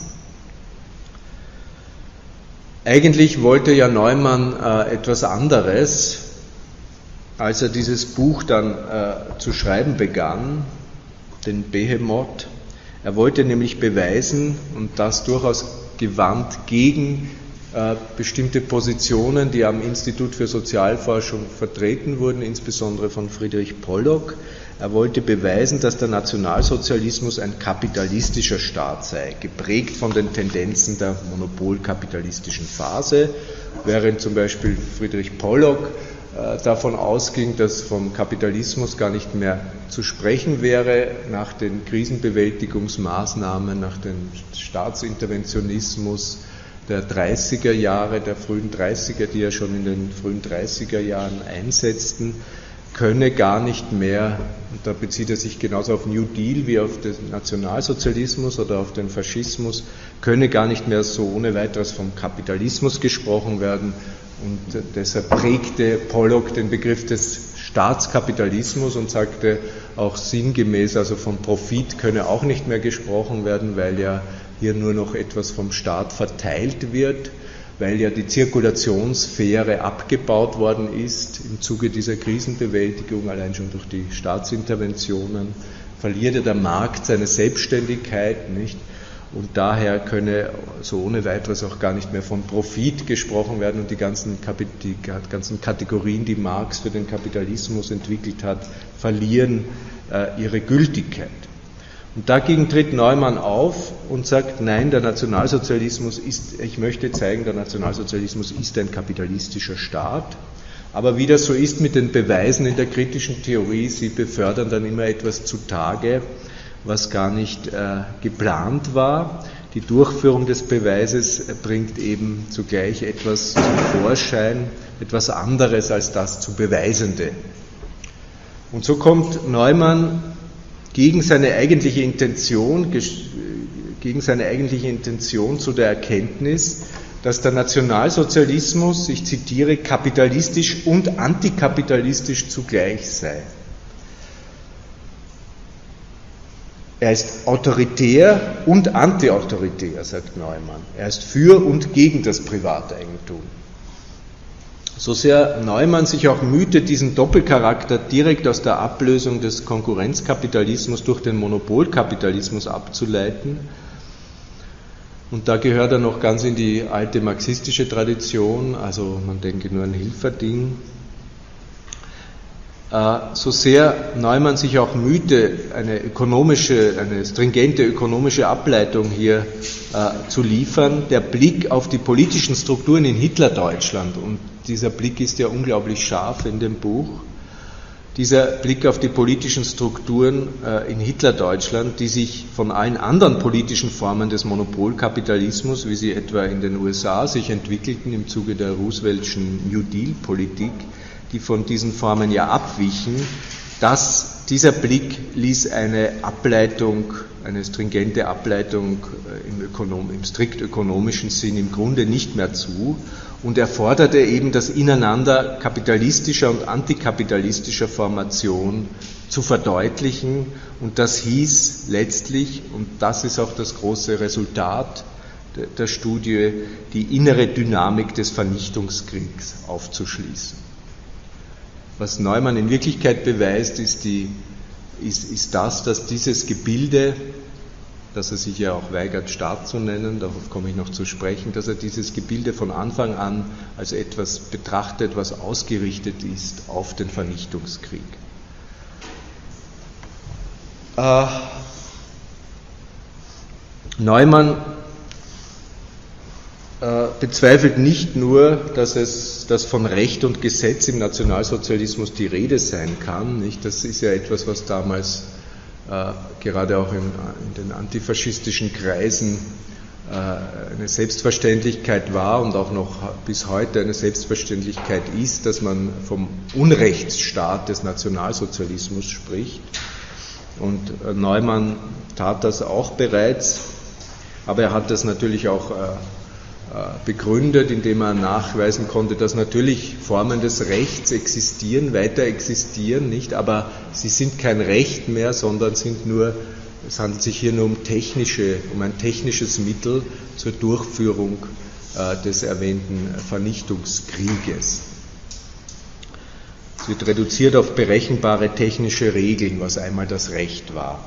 Eigentlich wollte ja Neumann äh, etwas anderes, als er dieses Buch dann äh, zu schreiben begann, den Behemoth. Er wollte nämlich beweisen, und das durchaus gewandt gegen äh, bestimmte Positionen, die am Institut für Sozialforschung vertreten wurden, insbesondere von Friedrich Pollock. Er wollte beweisen, dass der Nationalsozialismus ein kapitalistischer Staat sei, geprägt von den Tendenzen der monopolkapitalistischen Phase, während zum Beispiel Friedrich Pollock äh, davon ausging, dass vom Kapitalismus gar nicht mehr zu sprechen wäre, nach den Krisenbewältigungsmaßnahmen, nach dem Staatsinterventionismus der dreißiger Jahre, der frühen dreißiger, die ja schon in den frühen dreißiger Jahren einsetzten, könne gar nicht mehr, und da bezieht er sich genauso auf New Deal wie auf den Nationalsozialismus oder auf den Faschismus, könne gar nicht mehr so ohne weiteres vom Kapitalismus gesprochen werden. Und deshalb prägte Pollock den Begriff des Staatskapitalismus und sagte auch sinngemäß, also von Profit könne auch nicht mehr gesprochen werden, weil ja hier nur noch etwas vom Staat verteilt wird, weil ja die Zirkulationssphäre abgebaut worden ist im Zuge dieser Krisenbewältigung, allein schon durch die Staatsinterventionen, verliert ja der Markt seine Selbstständigkeit, nicht? Und daher könne so ohne weiteres auch gar nicht mehr von Profit gesprochen werden und die ganzen, die ganzen Kategorien, die Marx für den Kapitalismus entwickelt hat, verlieren äh, ihre Gültigkeit. Und dagegen tritt Neumann auf und sagt, nein, der Nationalsozialismus ist, ich möchte zeigen, der Nationalsozialismus ist ein kapitalistischer Staat. Aber wie das so ist mit den Beweisen in der kritischen Theorie, sie befördern dann immer etwas zutage, was gar nicht äh, geplant war. Die Durchführung des Beweises bringt eben zugleich etwas zum Vorschein, etwas anderes als das zu Beweisende. Und so kommt Neumann gegen seine eigentliche Intention, gegen seine eigentliche Intention zu der Erkenntnis, dass der Nationalsozialismus, ich zitiere, kapitalistisch und antikapitalistisch zugleich sei. Er ist autoritär und antiautoritär, sagt Neumann. Er ist für und gegen das Privateigentum. So sehr Neumann sich auch mühte, diesen Doppelcharakter direkt aus der Ablösung des Konkurrenzkapitalismus durch den Monopolkapitalismus abzuleiten, und da gehört er noch ganz in die alte marxistische Tradition, also man denke nur an Hilferding, so sehr Neumann sich auch mühte, eine ökonomische, eine stringente ökonomische Ableitung hier äh, zu liefern, der Blick auf die politischen Strukturen in Hitlerdeutschland, und dieser Blick ist ja unglaublich scharf in dem Buch, dieser Blick auf die politischen Strukturen äh, in Hitlerdeutschland, die sich von allen anderen politischen Formen des Monopolkapitalismus, wie sie etwa in den U S A sich entwickelten im Zuge der Rooseveltschen New Deal-Politik, die von diesen Formen ja abwichen, dass dieser Blick ließ eine Ableitung, eine stringente Ableitung im, Ökonom, im strikt ökonomischen Sinn im Grunde nicht mehr zu und erforderte eben das Ineinander kapitalistischer und antikapitalistischer Formation zu verdeutlichen, und das hieß letztlich, und das ist auch das große Resultat der Studie, die innere Dynamik des Vernichtungskriegs aufzuschließen. Was Neumann in Wirklichkeit beweist, ist, die, ist, ist das, dass dieses Gebilde, das er sich ja auch weigert, Staat zu nennen, darauf komme ich noch zu sprechen, dass er dieses Gebilde von Anfang an als etwas betrachtet, was ausgerichtet ist auf den Vernichtungskrieg. Äh, Neumann äh, bezweifelt nicht nur, dass es, dass von Recht und Gesetz im Nationalsozialismus die Rede sein kann, nicht? Das ist ja etwas, was damals äh, gerade auch in, in den antifaschistischen Kreisen äh, eine Selbstverständlichkeit war und auch noch bis heute eine Selbstverständlichkeit ist, dass man vom Unrechtsstaat des Nationalsozialismus spricht. Und äh, Neumann tat das auch bereits, aber er hat das natürlich auch äh, begründet, indem er nachweisen konnte, dass natürlich Formen des Rechts existieren, weiter existieren, nicht, aber sie sind kein Recht mehr, sondern sind nur, es handelt sich hier nur um technische, um ein technisches Mittel zur Durchführung äh, des erwähnten Vernichtungskrieges. Es wird reduziert auf berechenbare technische Regeln, was einmal das Recht war.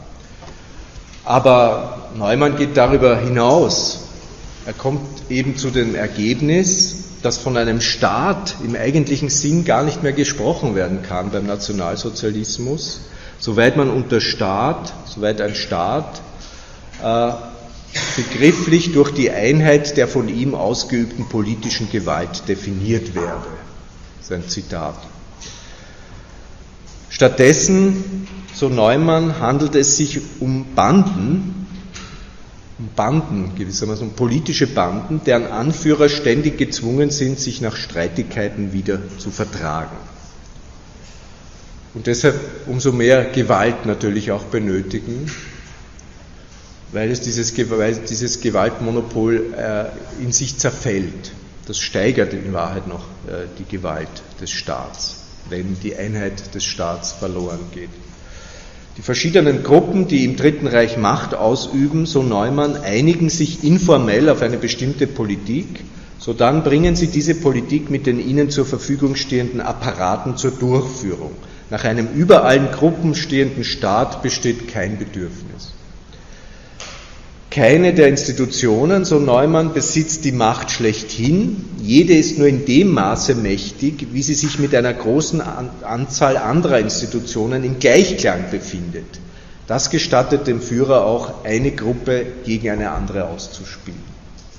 Aber Neumann geht darüber hinaus. Er kommt eben zu dem Ergebnis, dass von einem Staat im eigentlichen Sinn gar nicht mehr gesprochen werden kann beim Nationalsozialismus, soweit man unter Staat, soweit ein Staat äh, begrifflich durch die Einheit der von ihm ausgeübten politischen Gewalt definiert werde. Das ist ein Zitat. Stattdessen, so Neumann, handelt es sich um Banden, um Banden gewissermaßen, um politische Banden, deren Anführer ständig gezwungen sind, sich nach Streitigkeiten wieder zu vertragen. Und deshalb umso mehr Gewalt natürlich auch benötigen, weil es dieses, weil dieses Gewaltmonopol äh, in sich zerfällt. Das steigert in Wahrheit noch äh, die Gewalt des Staats, wenn die Einheit des Staats verloren geht. Die verschiedenen Gruppen, die im Dritten Reich Macht ausüben, so Neumann, einigen sich informell auf eine bestimmte Politik, sodann bringen sie diese Politik mit den ihnen zur Verfügung stehenden Apparaten zur Durchführung. Nach einem über allen Gruppen stehenden Staat besteht kein Bedürfnis. Keine der Institutionen, so Neumann, besitzt die Macht schlechthin. Jede ist nur in dem Maße mächtig, wie sie sich mit einer großen Anzahl anderer Institutionen im Gleichklang befindet. Das gestattet dem Führer auch, eine Gruppe gegen eine andere auszuspielen.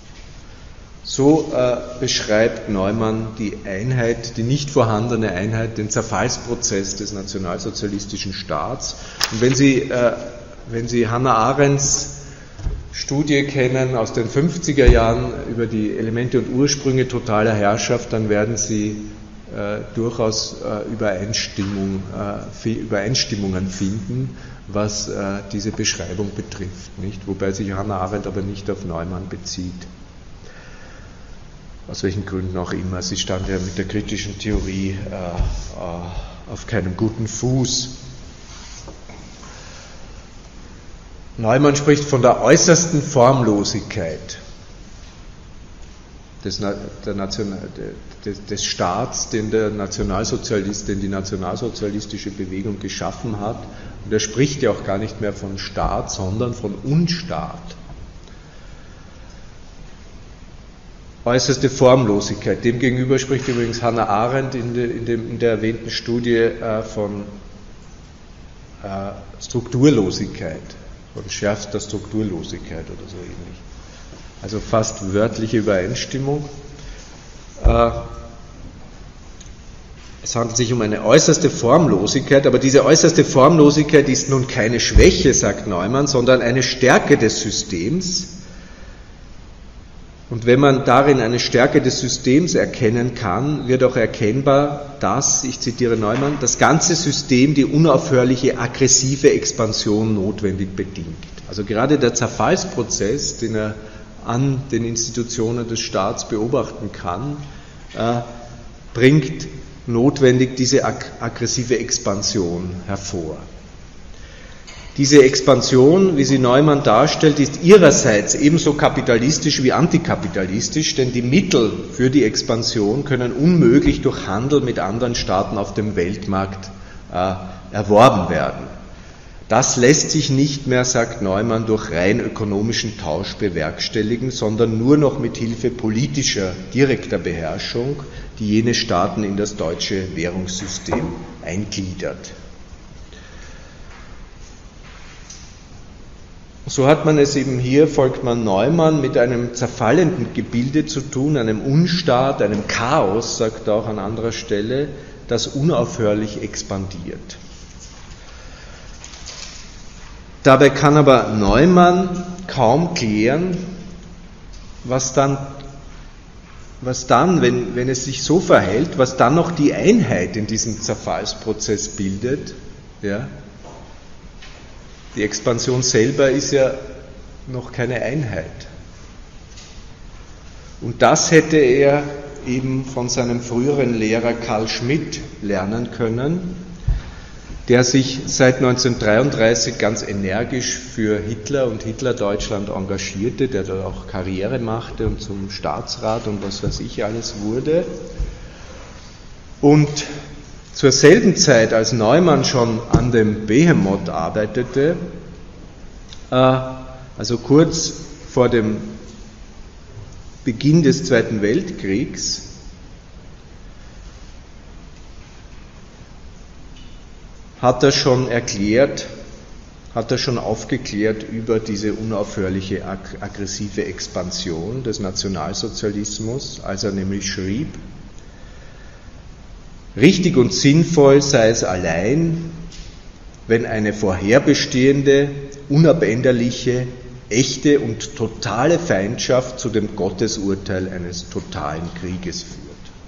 So äh, beschreibt Neumann die Einheit, die nicht vorhandene Einheit, den Zerfallsprozess des nationalsozialistischen Staats. Und wenn Sie, äh, wenn Sie Hannah Arendts Studie kennen aus den fünfziger Jahren über die Elemente und Ursprünge totaler Herrschaft, dann werden Sie äh, durchaus äh, Übereinstimmung, äh, Übereinstimmungen finden, was äh, diese Beschreibung betrifft, nicht? Wobei sich Hannah Arendt aber nicht auf Neumann bezieht. Aus welchen Gründen auch immer. Sie stand ja mit der kritischen Theorie äh, äh, auf keinem guten Fuß. Neumann spricht von der äußersten Formlosigkeit des, der National, des, des Staats, den der Nationalsozialist, den die nationalsozialistische Bewegung geschaffen hat. Und er spricht ja auch gar nicht mehr von Staat, sondern von Unstaat. Äußerste Formlosigkeit. Demgegenüber spricht übrigens Hannah Arendt in, de, in, dem, in der erwähnten Studie äh, von äh, Strukturlosigkeit, von schärfster Strukturlosigkeit oder so ähnlich. Also fast wörtliche Übereinstimmung. Äh, es handelt sich um eine äußerste Formlosigkeit, aber diese äußerste Formlosigkeit ist nun keine Schwäche, sagt Neumann, sondern eine Stärke des Systems. Und wenn man darin eine Stärke des Systems erkennen kann, wird auch erkennbar, dass, ich zitiere Neumann, das ganze System die unaufhörliche aggressive Expansion notwendig bedingt. Also gerade der Zerfallsprozess, den er an den Institutionen des Staats beobachten kann, äh, bringt notwendig diese ag- aggressive Expansion hervor. Diese Expansion, wie sie Neumann darstellt, ist ihrerseits ebenso kapitalistisch wie antikapitalistisch, denn die Mittel für die Expansion können unmöglich durch Handel mit anderen Staaten auf dem Weltmarkt äh, erworben werden. Das lässt sich nicht mehr, sagt Neumann, durch rein ökonomischen Tausch bewerkstelligen, sondern nur noch mit Hilfe politischer, direkter Beherrschung, die jene Staaten in das deutsche Währungssystem eingliedert. So hat man es eben hier, folgt man Neumann, mit einem zerfallenden Gebilde zu tun, einem Unstaat, einem Chaos, sagt er auch an anderer Stelle, das unaufhörlich expandiert. Dabei kann aber Neumann kaum klären, was dann, was dann wenn, wenn es sich so verhält, was dann noch die Einheit in diesem Zerfallsprozess bildet, ja. Die Expansion selber ist ja noch keine Einheit. Und das hätte er eben von seinem früheren Lehrer Carl Schmitt lernen können, der sich seit neunzehnhundertdreiunddreißig ganz energisch für Hitler und Hitlerdeutschland engagierte, der da auch Karriere machte und zum Staatsrat und was weiß ich alles wurde. Und zur selben Zeit, als Neumann schon an dem Behemoth arbeitete, äh, also kurz vor dem Beginn des Zweiten Weltkriegs, hat er schon erklärt, hat er schon aufgeklärt über diese unaufhörliche ag- aggressive Expansion des Nationalsozialismus, als er nämlich schrieb: Richtig und sinnvoll sei es allein, wenn eine vorherbestehende, unabänderliche, echte und totale Feindschaft zu dem Gottesurteil eines totalen Krieges führt.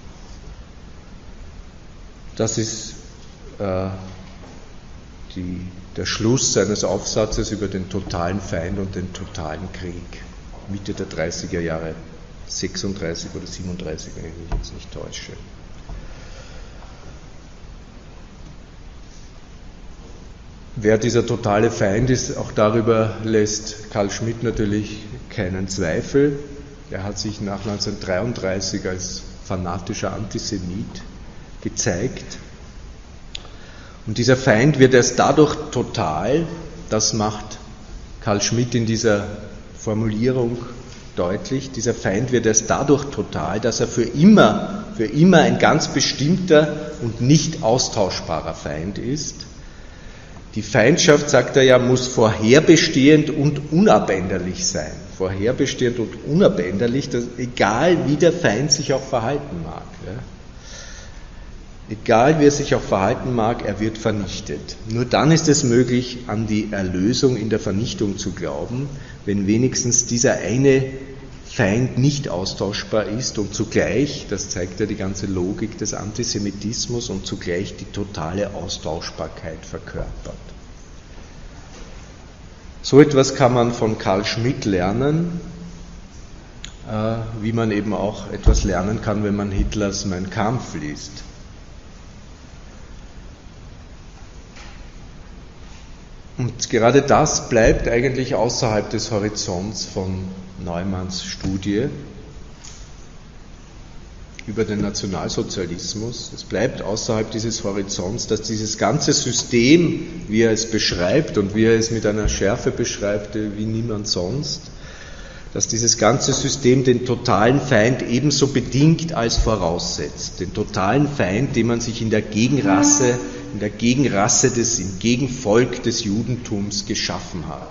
Das ist äh, die, der Schluss seines Aufsatzes über den totalen Feind und den totalen Krieg, Mitte der dreißiger Jahre, sechsunddreißig oder siebenunddreißig, wenn ich mich jetzt nicht täusche. Wer dieser totale Feind ist, auch darüber lässt Carl Schmitt natürlich keinen Zweifel. Er hat sich nach neunzehnhundertdreiunddreißig als fanatischer Antisemit gezeigt. Und dieser Feind wird erst dadurch total, das macht Carl Schmitt in dieser Formulierung deutlich, dieser Feind wird erst dadurch total, dass er für immer, für immer ein ganz bestimmter und nicht austauschbarer Feind ist. Die Feindschaft, sagt er ja, muss vorherbestehend und unabänderlich sein. Vorherbestehend und unabänderlich, dass, egal wie der Feind sich auch verhalten mag. Ja. Egal wie er sich auch verhalten mag, er wird vernichtet. Nur dann ist es möglich, an die Erlösung in der Vernichtung zu glauben, wenn wenigstens dieser eine Feind nicht austauschbar ist und zugleich, das zeigt ja die ganze Logik des Antisemitismus, und zugleich die totale Austauschbarkeit verkörpert. So etwas kann man von Carl Schmitt lernen, äh, wie man eben auch etwas lernen kann, wenn man Hitlers Mein Kampf liest. Und gerade das bleibt eigentlich außerhalb des Horizonts von Neumanns Studie über den Nationalsozialismus. Es bleibt außerhalb dieses Horizonts, dass dieses ganze System, wie er es beschreibt und wie er es mit einer Schärfe beschreibt wie niemand sonst, dass dieses ganze System den totalen Feind ebenso bedingt als voraussetzt. Den totalen Feind, den man sich in der Gegenrasse, in der Gegenrasse des, im Gegenvolk des Judentums geschaffen hat.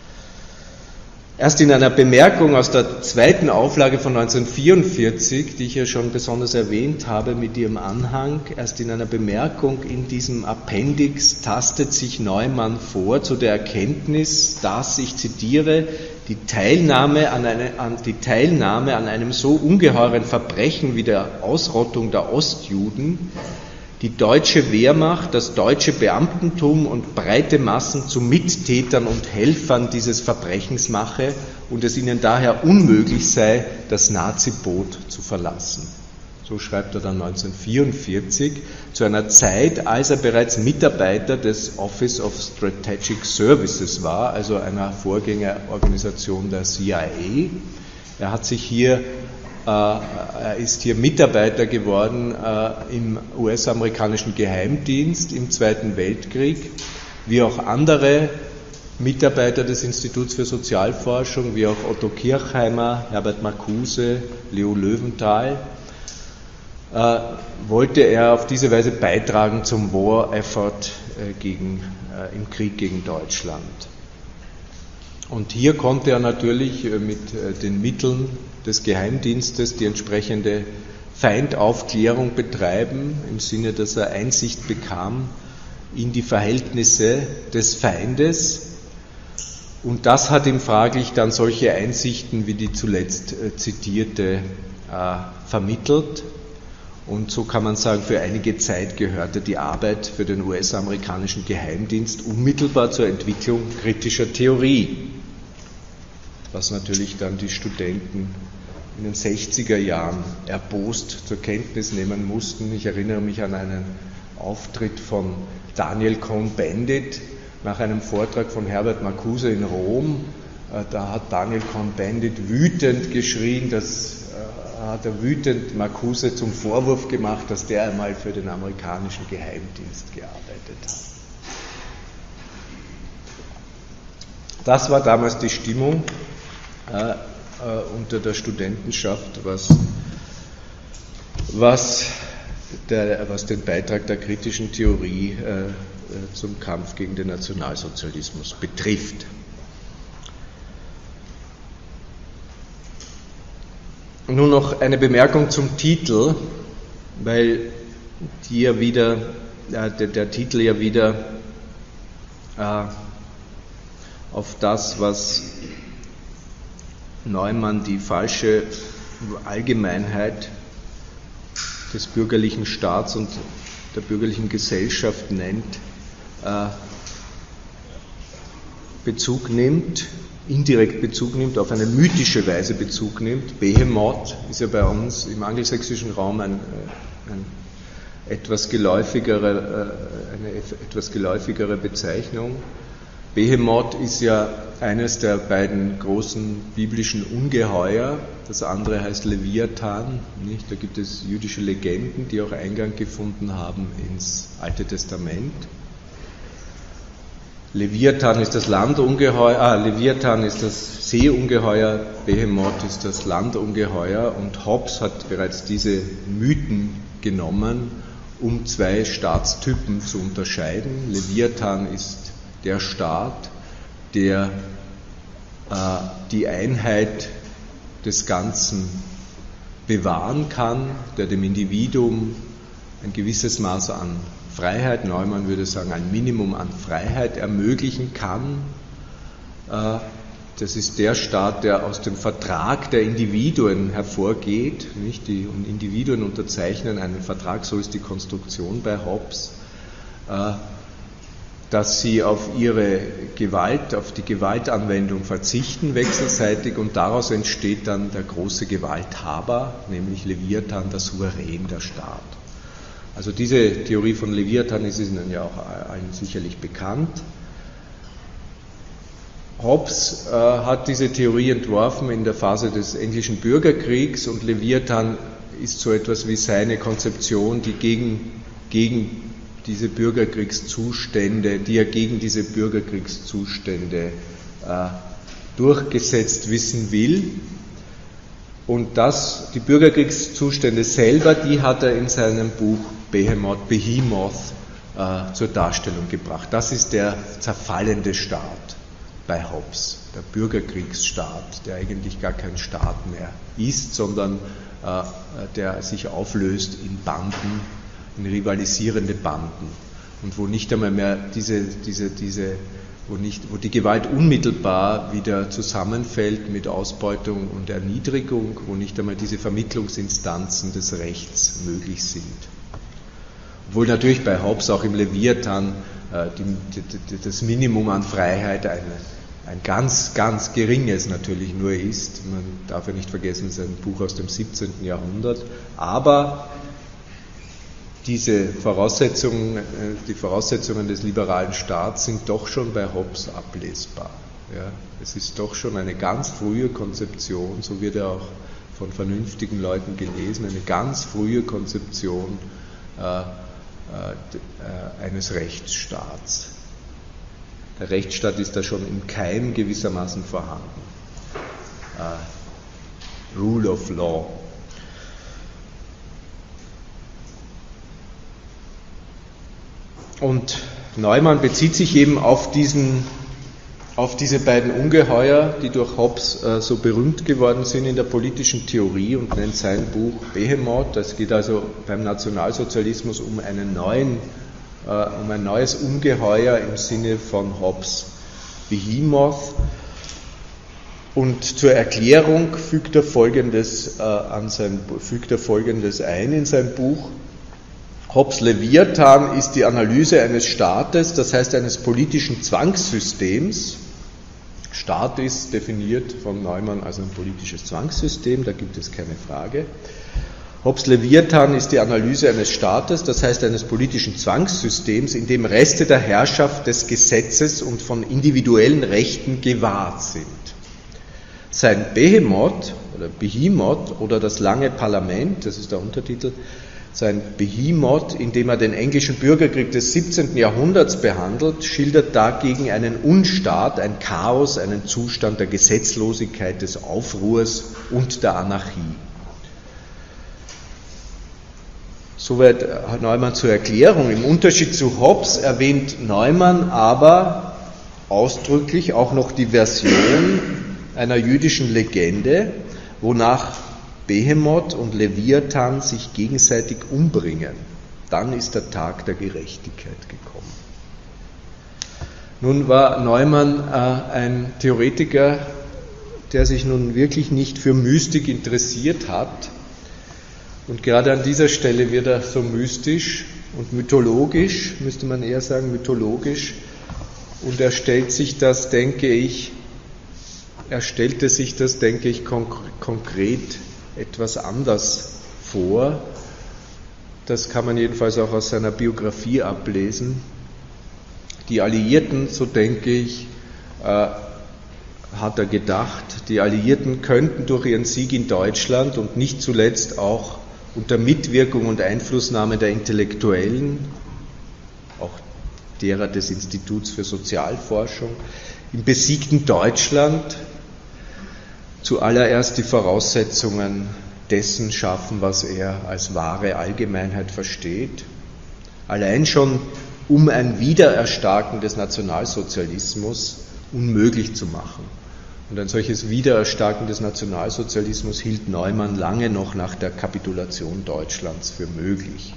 Erst in einer Bemerkung aus der zweiten Auflage von neunzehnhundertvierundvierzig, die ich ja schon besonders erwähnt habe mit ihrem Anhang, erst in einer Bemerkung in diesem Appendix tastet sich Neumann vor zu der Erkenntnis, dass, ich zitiere, die Teilnahme an, eine, an, die Teilnahme an einem so ungeheuren Verbrechen wie der Ausrottung der Ostjuden die deutsche Wehrmacht, das deutsche Beamtentum und breite Massen zu Mittätern und Helfern dieses Verbrechens mache und es ihnen daher unmöglich sei, das Naziboot zu verlassen. So schreibt er dann neunzehnhundertvierundvierzig, zu einer Zeit, als er bereits Mitarbeiter des Office of Strategic Services war, also einer Vorgängerorganisation der C I A. Er hat sich hier Er ist hier Mitarbeiter geworden äh, im U S-amerikanischen Geheimdienst im Zweiten Weltkrieg, wie auch andere Mitarbeiter des Instituts für Sozialforschung, wie auch Otto Kirchheimer, Herbert Marcuse, Leo Löwenthal, äh, wollte er auf diese Weise beitragen zum War Effort äh, gegen, äh, im Krieg gegen Deutschland. Und hier konnte er natürlich mit den Mitteln des Geheimdienstes die entsprechende Feindaufklärung betreiben, im Sinne, dass er Einsicht bekam in die Verhältnisse des Feindes. Und das hat ihm fraglich dann solche Einsichten wie die zuletzt zitierte äh, vermittelt. Und so kann man sagen, für einige Zeit gehörte die Arbeit für den U S-amerikanischen Geheimdienst unmittelbar zur Entwicklung kritischer Theorie, was natürlich dann die Studenten in den sechziger Jahren erbost zur Kenntnis nehmen mussten. Ich erinnere mich an einen Auftritt von Daniel Cohn-Bendit nach einem Vortrag von Herbert Marcuse in Rom. Da hat Daniel Cohn-Bendit wütend geschrien, dass hat er wütend Marcuse zum Vorwurf gemacht, dass der einmal für den amerikanischen Geheimdienst gearbeitet hat. Das war damals die Stimmung äh, äh, unter der Studentenschaft, was, was, der, was den Beitrag der kritischen Theorie äh, zum Kampf gegen den Nationalsozialismus betrifft. Nun noch eine Bemerkung zum Titel, weil die ja wieder, äh, der, der Titel ja wieder äh, auf das, was Neumann die falsche Allgemeinheit des bürgerlichen Staats und der bürgerlichen Gesellschaft nennt, äh, Bezug nimmt, indirekt Bezug nimmt, auf eine mythische Weise Bezug nimmt. Behemoth ist ja bei uns im angelsächsischen Raum ein, ein etwas geläufigere, eine etwas geläufigere Bezeichnung. Behemoth ist ja eines der beiden großen biblischen Ungeheuer, das andere heißt Leviathan, nicht? Da gibt es jüdische Legenden, die auch Eingang gefunden haben ins Alte Testament. Leviathan ist das Landungeheuer, ah, Leviathan ist das Seeungeheuer, Behemoth ist das Landungeheuer, und Hobbes hat bereits diese Mythen genommen, um zwei Staatstypen zu unterscheiden. Leviathan ist der Staat, der äh, die Einheit des Ganzen bewahren kann, der dem Individuum ein gewisses Maß an Freiheit, Neumann würde sagen, ein Minimum an Freiheit ermöglichen kann. Äh, das ist der Staat, der aus dem Vertrag der Individuen hervorgeht. Nicht? Die Individuen unterzeichnen einen Vertrag, so ist die Konstruktion bei Hobbes, äh, dass sie auf ihre Gewalt, auf die Gewaltanwendung verzichten wechselseitig, und daraus entsteht dann der große Gewalthaber, nämlich Leviathan, der Souverän, der Staat. Also diese Theorie von Leviathan ist Ihnen ja auch allen sicherlich bekannt. Hobbes äh, hat diese Theorie entworfen in der Phase des englischen Bürgerkriegs, und Leviathan ist so etwas wie seine Konzeption, die gegen, gegen diese Bürgerkriegszustände, die er gegen diese Bürgerkriegszustände äh, durchgesetzt wissen will. Und das, die Bürgerkriegszustände selber, die hat er in seinem Buch Behemoth, Behemoth äh, zur Darstellung gebracht. Das ist der zerfallende Staat bei Hobbes, der Bürgerkriegsstaat, der eigentlich gar kein Staat mehr ist, sondern äh, der sich auflöst in Banden, in rivalisierende Banden, und wo nicht einmal mehr diese, diese, diese Wo, nicht, wo die Gewalt unmittelbar wieder zusammenfällt mit Ausbeutung und Erniedrigung, wo nicht einmal diese Vermittlungsinstanzen des Rechts möglich sind. Obwohl natürlich bei Hobbes auch im Leviathan äh, die, die, das Minimum an Freiheit eine, ein ganz, ganz geringes natürlich nur ist. Man darf ja nicht vergessen, es ist ein Buch aus dem siebzehnten Jahrhundert, aber diese Voraussetzungen, die Voraussetzungen des liberalen Staats sind doch schon bei Hobbes ablesbar. Ja, es ist doch schon eine ganz frühe Konzeption, so wird er auch von vernünftigen Leuten gelesen, eine ganz frühe Konzeption äh, äh, eines Rechtsstaats. Der Rechtsstaat ist da schon im Keim gewissermaßen vorhanden. Äh, Rule of Law. Und Neumann bezieht sich eben auf, diesen, auf diese beiden Ungeheuer, die durch Hobbes äh, so berühmt geworden sind in der politischen Theorie, und nennt sein Buch Behemoth. Es geht also beim Nationalsozialismus um, einen neuen, äh, um ein neues Ungeheuer im Sinne von Hobbes Behemoth. Und zur Erklärung fügt er Folgendes, äh, an sein, fügt er Folgendes ein in sein Buch. Hobbes Leviathan ist die Analyse eines Staates, das heißt eines politischen Zwangssystems. Staat ist definiert von Neumann als ein politisches Zwangssystem, da gibt es keine Frage. Hobbes Leviathan ist die Analyse eines Staates, das heißt eines politischen Zwangssystems, in dem Reste der Herrschaft des Gesetzes und von individuellen Rechten gewahrt sind. Sein Behemoth oder Behemoth oder das lange Parlament, das ist der Untertitel, sein Behemoth, in dem er den englischen Bürgerkrieg des siebzehnten Jahrhunderts behandelt, schildert dagegen einen Unstaat, ein Chaos, einen Zustand der Gesetzlosigkeit, des Aufruhrs und der Anarchie. Soweit Neumann zur Erklärung. Im Unterschied zu Hobbes erwähnt Neumann aber ausdrücklich auch noch die Version einer jüdischen Legende, wonach Behemoth und Leviathan sich gegenseitig umbringen. Dann ist der Tag der Gerechtigkeit gekommen. Nun war Neumann äh, ein Theoretiker, der sich nun wirklich nicht für Mystik interessiert hat. Und gerade an dieser Stelle wird er so mystisch und mythologisch, müsste man eher sagen, mythologisch. Und er stellt sich das, denke ich, er stellte sich das, denke ich, konk- konkret etwas anders vor. Das kann man jedenfalls auch aus seiner Biografie ablesen. Die Alliierten, so denke ich, äh, hat er gedacht, die Alliierten könnten durch ihren Sieg in Deutschland und nicht zuletzt auch unter Mitwirkung und Einflussnahme der Intellektuellen, auch derer des Instituts für Sozialforschung, im besiegten Deutschland zuallererst die Voraussetzungen dessen schaffen, was er als wahre Allgemeinheit versteht. Allein schon, um ein Wiedererstarken des Nationalsozialismus unmöglich zu machen. Und ein solches Wiedererstarken des Nationalsozialismus hielt Neumann lange noch nach der Kapitulation Deutschlands für möglich.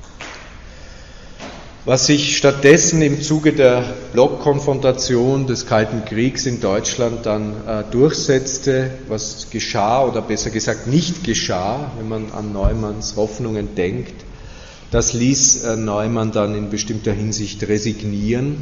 Was sich stattdessen im Zuge der Blockkonfrontation des Kalten Kriegs in Deutschland dann äh, durchsetzte, was geschah oder besser gesagt nicht geschah, wenn man an Neumanns Hoffnungen denkt, das ließ äh, Neumann dann in bestimmter Hinsicht resignieren.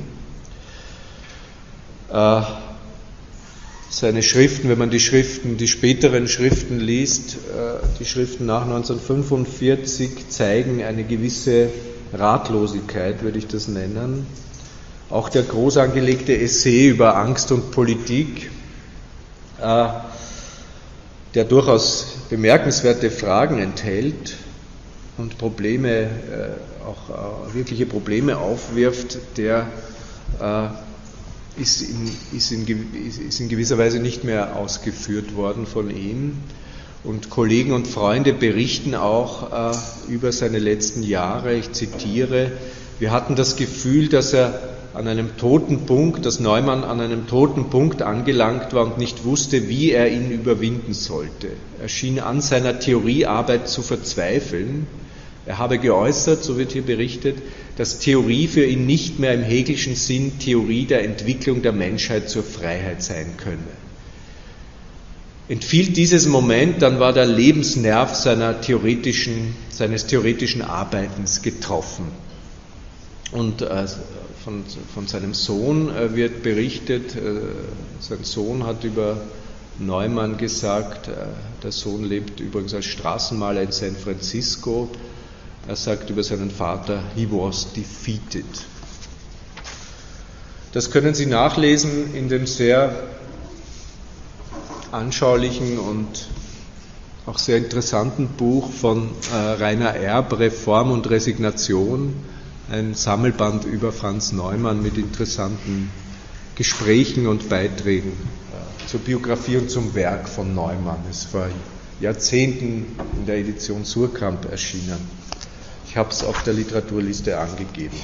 Äh, seine Schriften, wenn man die Schriften, die späteren Schriften liest, äh, die Schriften nach neunzehnhundertfünfundvierzig zeigen eine gewisse Ratlosigkeit, würde ich das nennen. Auch der groß angelegte Essay über Angst und Politik, äh, der durchaus bemerkenswerte Fragen enthält und Probleme, äh, auch äh, wirkliche Probleme aufwirft, der äh, ist, in, ist, in, ist in gewisser Weise nicht mehr ausgeführt worden von ihm. Und Kollegen und Freunde berichten auch äh, über seine letzten Jahre, ich zitiere, wir hatten das Gefühl, dass er an einem toten Punkt, dass Neumann an einem toten Punkt angelangt war und nicht wusste, wie er ihn überwinden sollte. Er schien an seiner Theoriearbeit zu verzweifeln. Er habe geäußert, so wird hier berichtet, dass Theorie für ihn nicht mehr im Hegelschen Sinn Theorie der Entwicklung der Menschheit zur Freiheit sein könne. Entfiel dieses Moment, dann war der Lebensnerv seiner theoretischen, seines theoretischen Arbeitens getroffen. Und äh, von, von seinem Sohn äh, wird berichtet, äh, sein Sohn hat über Neumann gesagt, äh, der Sohn lebt übrigens als Straßenmaler in San Francisco, er sagt über seinen Vater, he was defeated. Das können Sie nachlesen in dem sehr anschaulichen und auch sehr interessanten Buch von äh, Rainer Erb, Reform und Resignation, ein Sammelband über Franz Neumann mit interessanten Gesprächen und Beiträgen äh, zur Biografie und zum Werk von Neumann. Es ist vor Jahrzehnten in der Edition Suhrkamp erschienen. Ich habe es auf der Literaturliste angegeben.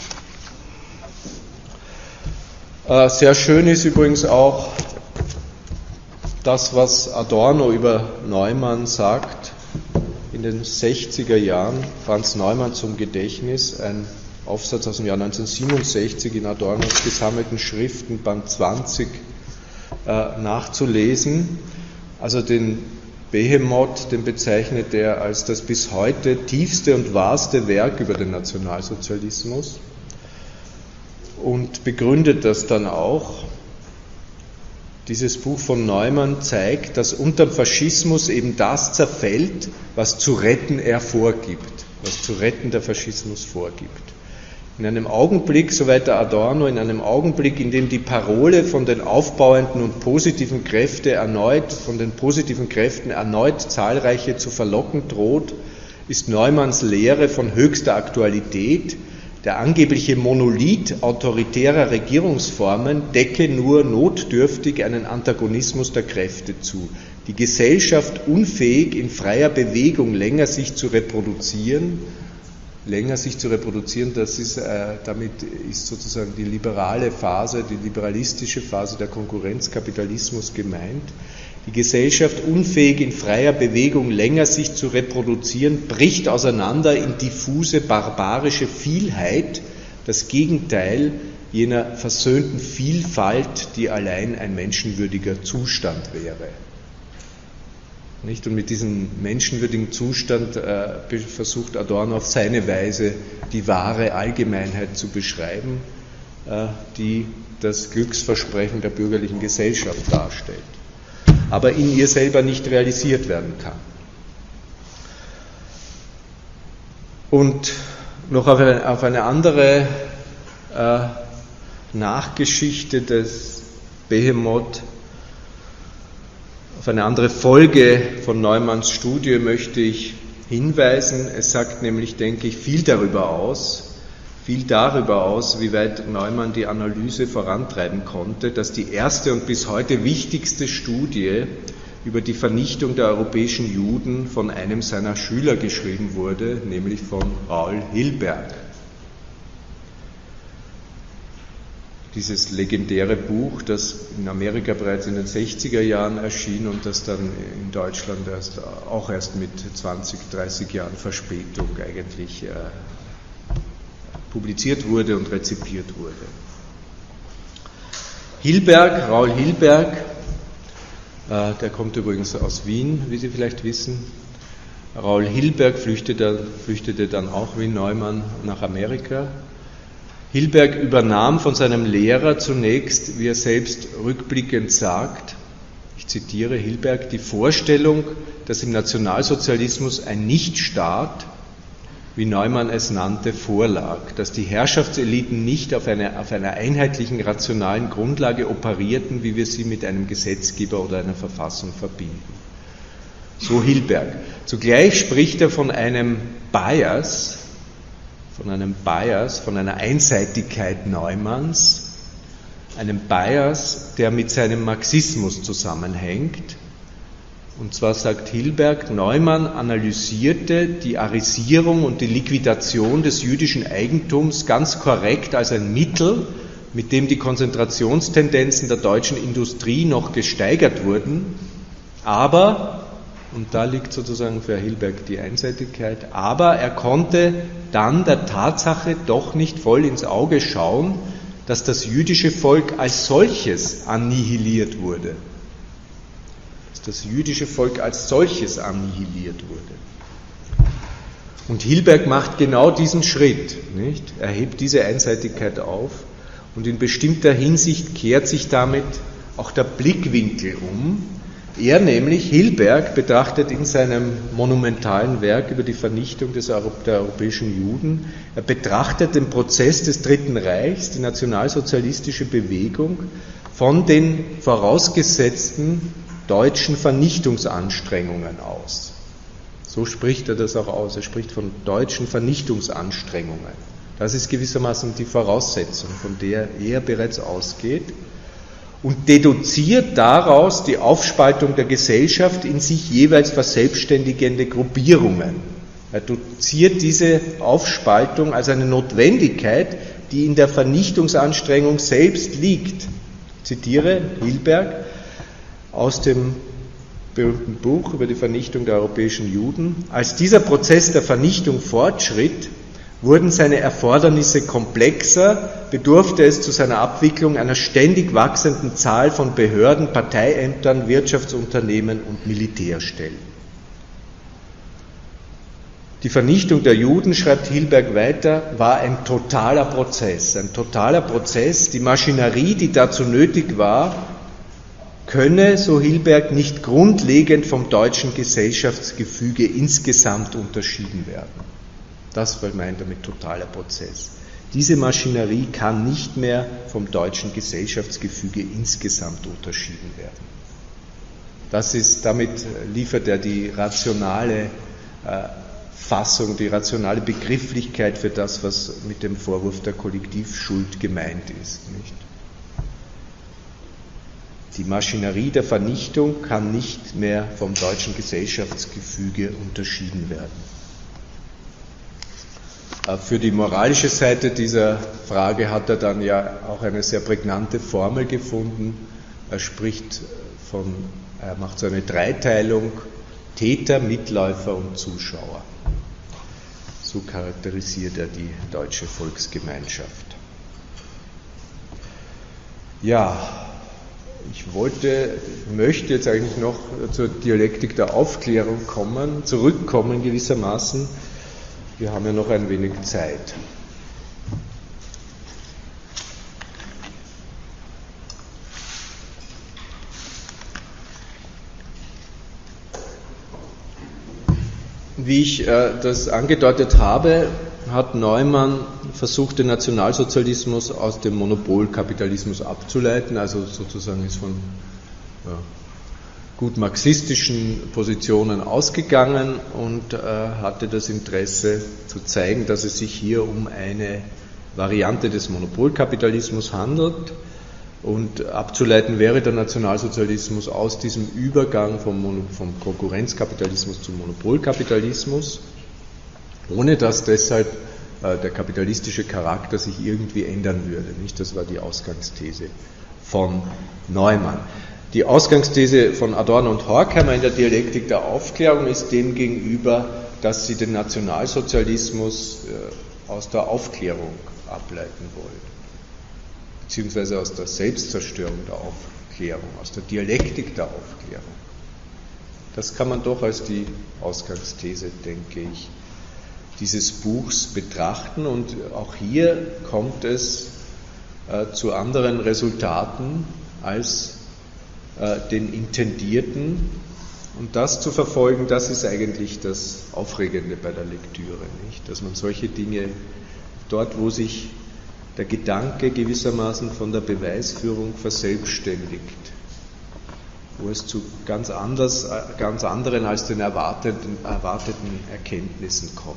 Äh, sehr schön ist übrigens auch das, was Adorno über Neumann sagt, in den sechziger Jahren, Franz Neumann zum Gedächtnis, ein Aufsatz aus dem Jahr neunzehnhundertsiebenundsechzig in Adornos gesammelten Schriften, Band zwanzig, äh, nachzulesen. Also den Behemoth, den bezeichnet er als das bis heute tiefste und wahrste Werk über den Nationalsozialismus und begründet das dann auch. Dieses Buch von Neumann zeigt, dass unterm Faschismus eben das zerfällt, was zu retten er vorgibt, was zu retten der Faschismus vorgibt. In einem Augenblick, so weiter Adorno, in einem Augenblick, in dem die Parole von den aufbauenden und positiven Kräften erneut, von den positiven Kräften erneut zahlreiche zu verlocken droht, ist Neumanns Lehre von höchster Aktualität. Der angebliche Monolith autoritärer Regierungsformen decke nur notdürftig einen Antagonismus der Kräfte zu. Die Gesellschaft unfähig, in freier Bewegung länger sich zu reproduzieren, länger sich zu reproduzieren, das ist, äh, damit ist sozusagen die liberale Phase, die liberalistische Phase der Konkurrenzkapitalismus gemeint, Die Gesellschaft, unfähig in freier Bewegung länger sich zu reproduzieren, bricht auseinander in diffuse, barbarische Vielheit, das Gegenteil jener versöhnten Vielfalt, die allein ein menschenwürdiger Zustand wäre. Nicht? Und mit diesem menschenwürdigen Zustand äh, versucht Adorno auf seine Weise die wahre Allgemeinheit zu beschreiben, äh, die das Glücksversprechen der bürgerlichen Gesellschaft darstellt, aber in ihr selber nicht realisiert werden kann. Und noch auf eine, auf eine andere äh, Nachgeschichte des Behemoth, auf eine andere Folge von Neumanns Studie möchte ich hinweisen. Es sagt nämlich, denke ich, viel darüber aus, viel darüber aus, wie weit Neumann die Analyse vorantreiben konnte, dass die erste und bis heute wichtigste Studie über die Vernichtung der europäischen Juden von einem seiner Schüler geschrieben wurde, nämlich von Raoul Hilberg. Dieses legendäre Buch, das in Amerika bereits in den sechziger Jahren erschien und das dann in Deutschland erst, auch erst mit zwanzig, dreißig Jahren Verspätung eigentlich äh, publiziert wurde und rezipiert wurde. Hilberg, Raoul Hilberg, äh, der kommt übrigens aus Wien, wie Sie vielleicht wissen. Raoul Hilberg flüchtete, flüchtete dann auch wie Neumann nach Amerika. Hilberg übernahm von seinem Lehrer zunächst, wie er selbst rückblickend sagt, ich zitiere Hilberg, die Vorstellung, dass im Nationalsozialismus ein Nichtstaat, wie Neumann es nannte, vorlag, dass die Herrschaftseliten nicht auf, eine, auf einer einheitlichen, rationalen Grundlage operierten, wie wir sie mit einem Gesetzgeber oder einer Verfassung verbinden. So Hilberg. Zugleich spricht er von einem Bias, von einem Bias, von einer Einseitigkeit Neumanns, einem Bias, der mit seinem Marxismus zusammenhängt. Und zwar sagt Hilberg, Neumann analysierte die Arisierung und die Liquidation des jüdischen Eigentums ganz korrekt als ein Mittel, mit dem die Konzentrationstendenzen der deutschen Industrie noch gesteigert wurden, aber, und da liegt sozusagen für Hilberg die Einseitigkeit, aber er konnte dann der Tatsache doch nicht voll ins Auge schauen, dass das jüdische Volk als solches annihiliert wurde. Dass das jüdische Volk als solches annihiliert wurde. Und Hilberg macht genau diesen Schritt, nicht? Er hebt diese Einseitigkeit auf und in bestimmter Hinsicht kehrt sich damit auch der Blickwinkel um. Er nämlich, Hilberg, betrachtet in seinem monumentalen Werk über die Vernichtung des Euro- der europäischen Juden, er betrachtet den Prozess des Dritten Reichs, die nationalsozialistische Bewegung, von den vorausgesetzten deutschen Vernichtungsanstrengungen aus. So spricht er das auch aus. Er spricht von deutschen Vernichtungsanstrengungen. Das ist gewissermaßen die Voraussetzung, von der er bereits ausgeht. Und deduziert daraus die Aufspaltung der Gesellschaft in sich jeweils verselbstständigende Gruppierungen. Er deduziert diese Aufspaltung als eine Notwendigkeit, die in der Vernichtungsanstrengung selbst liegt. Ich zitiere Hilberg aus dem berühmten Buch über die Vernichtung der europäischen Juden. Als dieser Prozess der Vernichtung fortschritt, wurden seine Erfordernisse komplexer, bedurfte es zu seiner Abwicklung einer ständig wachsenden Zahl von Behörden, Parteiämtern, Wirtschaftsunternehmen und Militärstellen. Die Vernichtung der Juden, schreibt Hilberg weiter, war ein totaler Prozess, ein totaler Prozess. Die Maschinerie, die dazu nötig war, könne, so Hilberg, nicht grundlegend vom deutschen Gesellschaftsgefüge insgesamt unterschieden werden. Das meint er mit totaler Prozess. Diese Maschinerie kann nicht mehr vom deutschen Gesellschaftsgefüge insgesamt unterschieden werden. Das ist, damit liefert er die rationale äh, Fassung, die rationale Begrifflichkeit für das, was mit dem Vorwurf der Kollektivschuld gemeint ist. Nicht? Die Maschinerie der Vernichtung kann nicht mehr vom deutschen Gesellschaftsgefüge unterschieden werden. Für die moralische Seite dieser Frage hat er dann ja auch eine sehr prägnante Formel gefunden. Er spricht von Er macht so eine Dreiteilung: Täter, Mitläufer und Zuschauer. So charakterisiert er die deutsche Volksgemeinschaft. Ja, ich wollte, möchte jetzt eigentlich noch zur Dialektik der Aufklärung kommen, zurückkommen gewissermaßen. Wir haben ja noch ein wenig Zeit. Wie ich äh, das angedeutet habe, hat Neumann versucht, den Nationalsozialismus aus dem Monopolkapitalismus abzuleiten, also sozusagen ist von ja, gut marxistischen Positionen ausgegangen und äh, hatte das Interesse zu zeigen, dass es sich hier um eine Variante des Monopolkapitalismus handelt. Und abzuleiten wäre der Nationalsozialismus aus diesem Übergang vom, Mon- vom Konkurrenzkapitalismus zum Monopolkapitalismus, ohne dass deshalb äh, der kapitalistische Charakter sich irgendwie ändern würde. Nicht? Das war die Ausgangsthese von Neumann. Die Ausgangsthese von Adorno und Horkheimer in der Dialektik der Aufklärung ist demgegenüber, dass sie den Nationalsozialismus äh, aus der Aufklärung ableiten wollen, beziehungsweise aus der Selbstzerstörung der Aufklärung, aus der Dialektik der Aufklärung. Das kann man doch als die Ausgangsthese, denke ich, dieses Buchs betrachten, und auch hier kommt es äh, zu anderen Resultaten als äh, den intendierten, und das zu verfolgen, das ist eigentlich das Aufregende bei der Lektüre, nicht? Dass man solche Dinge dort, wo sich der Gedanke gewissermaßen von der Beweisführung verselbstständigt, wo es zu ganz, anders, ganz anderen als den erwarteten, erwarteten Erkenntnissen kommt.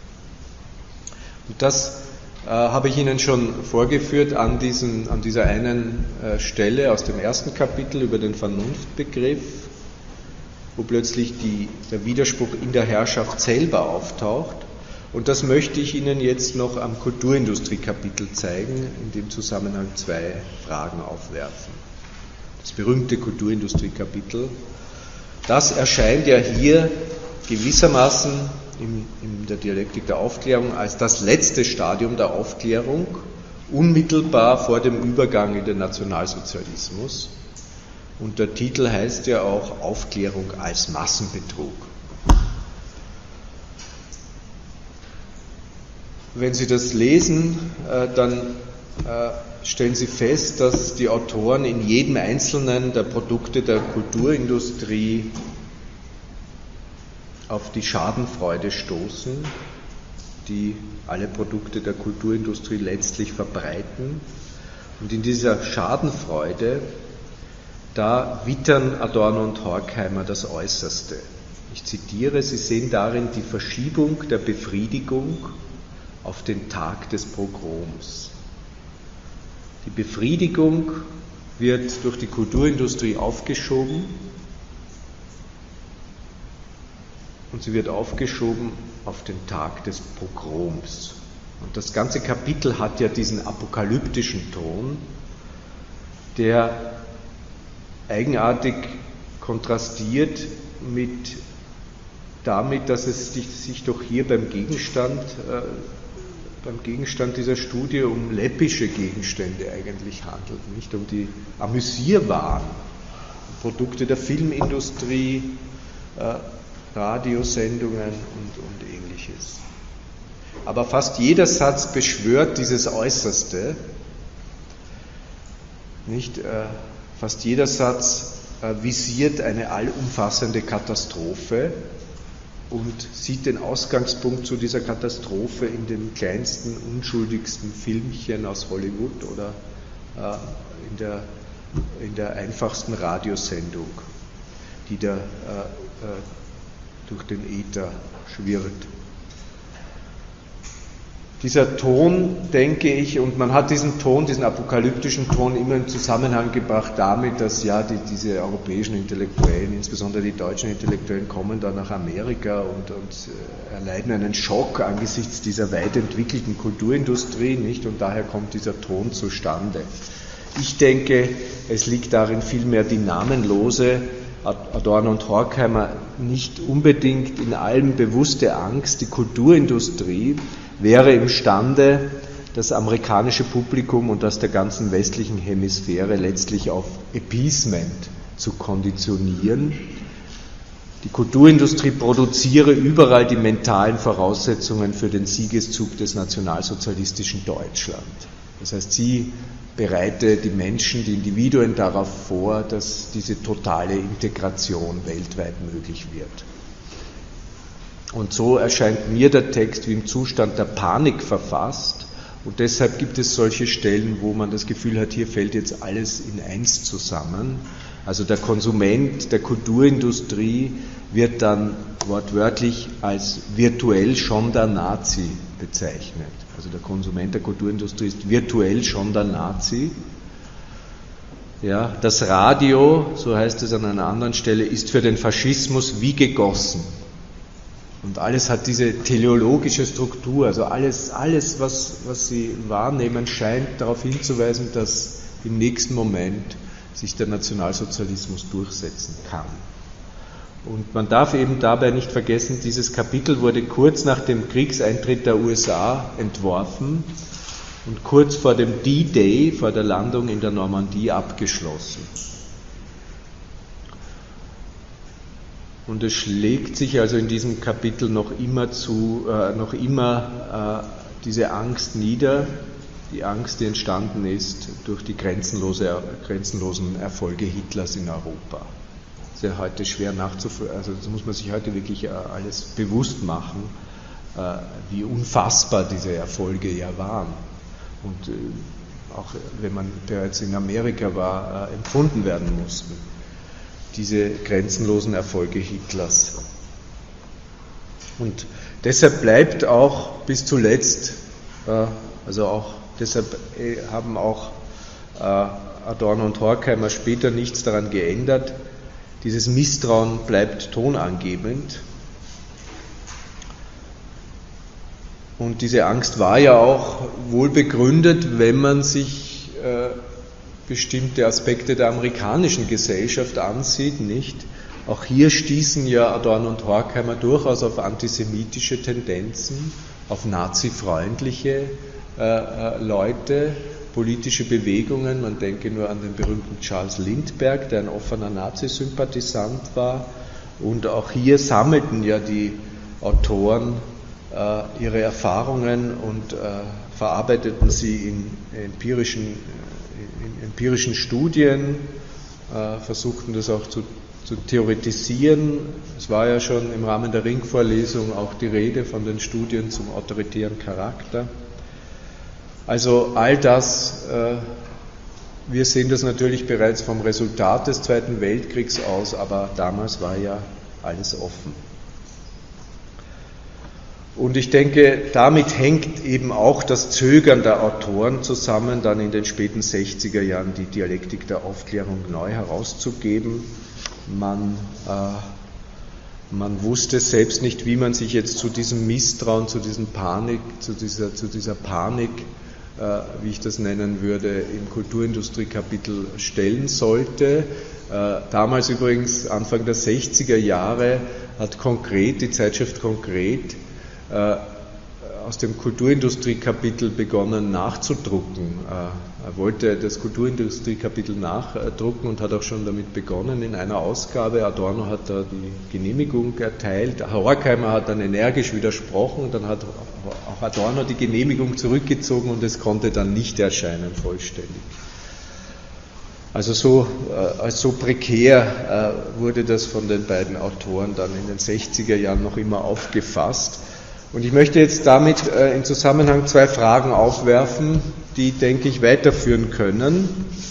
Und das äh, habe ich Ihnen schon vorgeführt an, diesen, an dieser einen äh, Stelle aus dem ersten Kapitel über den Vernunftbegriff, wo plötzlich die, der Widerspruch in der Herrschaft selber auftaucht. Und das möchte ich Ihnen jetzt noch am Kulturindustrie-Kapitel zeigen, in dem Zusammenhang zwei Fragen aufwerfen. Das berühmte Kulturindustrie-Kapitel, das erscheint ja hier gewissermaßen in, in der Dialektik der Aufklärung als das letzte Stadium der Aufklärung, unmittelbar vor dem Übergang in den Nationalsozialismus. Und der Titel heißt ja auch Aufklärung als Massenbetrug. Wenn Sie das lesen, dann stellen Sie fest, dass die Autoren in jedem einzelnen der Produkte der Kulturindustrie auf die Schadenfreude stoßen, die alle Produkte der Kulturindustrie letztlich verbreiten. Und in dieser Schadenfreude, da wittern Adorno und Horkheimer das Äußerste. Ich zitiere: Sie sehen darin die Verschiebung der Befriedigung auf den Tag des Pogroms. Die Befriedigung wird durch die Kulturindustrie aufgeschoben, und sie wird aufgeschoben auf den Tag des Pogroms. Und das ganze Kapitel hat ja diesen apokalyptischen Ton, der eigenartig kontrastiert mit damit, dass es sich doch hier beim Gegenstand, äh, beim Gegenstand dieser Studie um läppische Gegenstände eigentlich handelt, nicht um die Amüsierwaren, Produkte der Filmindustrie, äh, Radiosendungen und, und Ähnliches. Aber fast jeder Satz beschwört dieses Äußerste, nicht? Äh, fast jeder Satz äh, visiert eine allumfassende Katastrophe und sieht den Ausgangspunkt zu dieser Katastrophe in den kleinsten, unschuldigsten Filmchen aus Hollywood oder äh, in, der, in der einfachsten Radiosendung, die da äh, äh, durch den Äther schwirrt. Dieser Ton, denke ich, und man hat diesen Ton, diesen apokalyptischen Ton immer in Zusammenhang gebracht damit, dass ja die, diese europäischen Intellektuellen, insbesondere die deutschen Intellektuellen, kommen da nach Amerika und, und erleiden einen Schock angesichts dieser weit entwickelten Kulturindustrie, nicht? Und daher kommt dieser Ton zustande. Ich denke, es liegt darin vielmehr die namenlose Adorno und Horkheimer nicht unbedingt in allem bewusste Angst, die Kulturindustrie wäre imstande, das amerikanische Publikum und das der ganzen westlichen Hemisphäre letztlich auf Appeasement zu konditionieren. Die Kulturindustrie produziere überall die mentalen Voraussetzungen für den Siegeszug des nationalsozialistischen Deutschland. Das heißt, sie bereite die Menschen, die Individuen darauf vor, dass diese totale Integration weltweit möglich wird. Und so erscheint mir der Text wie im Zustand der Panik verfasst. Und deshalb gibt es solche Stellen, wo man das Gefühl hat, hier fällt jetzt alles in eins zusammen. Also der Konsument der Kulturindustrie wird dann wortwörtlich als virtuell schon der Nazi bezeichnet. Also der Konsument der Kulturindustrie ist virtuell schon der Nazi. Ja, das Radio, so heißt es an einer anderen Stelle, ist für den Faschismus wie gegossen. Und alles hat diese teleologische Struktur, also alles, alles was, was Sie wahrnehmen, scheint darauf hinzuweisen, dass im nächsten Moment sich der Nationalsozialismus durchsetzen kann. Und man darf eben dabei nicht vergessen, dieses Kapitel wurde kurz nach dem Kriegseintritt der U S A entworfen und kurz vor dem D-Day, vor der Landung in der Normandie, abgeschlossen. Und es schlägt sich also in diesem Kapitel noch immer zu, äh, noch immer äh, diese Angst nieder, die Angst, die entstanden ist durch die grenzenlose, grenzenlosen Erfolge Hitlers in Europa. Das ist ja heute schwer nachzuvollziehen, also das muss man sich heute wirklich äh, alles bewusst machen, äh, wie unfassbar diese Erfolge ja waren. Und äh, auch wenn man bereits in Amerika war, äh, empfunden werden mussten. Diese grenzenlosen Erfolge Hitlers. Und deshalb bleibt auch bis zuletzt, äh, also auch deshalb haben auch äh, Adorno und Horkheimer später nichts daran geändert. Dieses Misstrauen bleibt tonangebend. Und diese Angst war ja auch wohl begründet, wenn man sich äh, bestimmte Aspekte der amerikanischen Gesellschaft ansieht, nicht? Auch hier stießen ja Adorno und Horkheimer durchaus auf antisemitische Tendenzen, auf nazifreundliche äh, äh, Leute, politische Bewegungen. Man denke nur an den berühmten Charles Lindbergh, der ein offener Nazisympathisant war. Und auch hier sammelten ja die Autoren äh, ihre Erfahrungen und äh, verarbeiteten sie in empirischen in empirischen Studien, äh, versuchten das auch zu, zu theoretisieren. Es war ja schon im Rahmen der Ringvorlesung auch die Rede von den Studien zum autoritären Charakter. Also all das, äh, wir sehen das natürlich bereits vom Resultat des Zweiten Weltkriegs aus, aber damals war ja alles offen. Und ich denke, damit hängt eben auch das Zögern der Autoren zusammen, dann in den späten sechziger Jahren die Dialektik der Aufklärung neu herauszugeben. Man, äh, man wusste selbst nicht, wie man sich jetzt zu diesem Misstrauen, zu diesem Panik, zu dieser, zu dieser Panik, äh, wie ich das nennen würde, im Kulturindustrie-Kapitel stellen sollte. Äh, damals übrigens, Anfang der sechziger Jahre, hat Konkret, die Zeitschrift Konkret, aus dem Kulturindustrie-Kapitel begonnen nachzudrucken. Er wollte das Kulturindustrie-Kapitel nachdrucken und hat auch schon damit begonnen in einer Ausgabe. Adorno hat da die Genehmigung erteilt. Horkheimer hat dann energisch widersprochen und dann hat auch Adorno die Genehmigung zurückgezogen und es konnte dann nicht erscheinen vollständig. Also so, als so prekär wurde das von den beiden Autoren dann in den sechziger Jahren noch immer aufgefasst. Und ich möchte jetzt damit äh, im Zusammenhang zwei Fragen aufwerfen, die, denke ich, weiterführen können.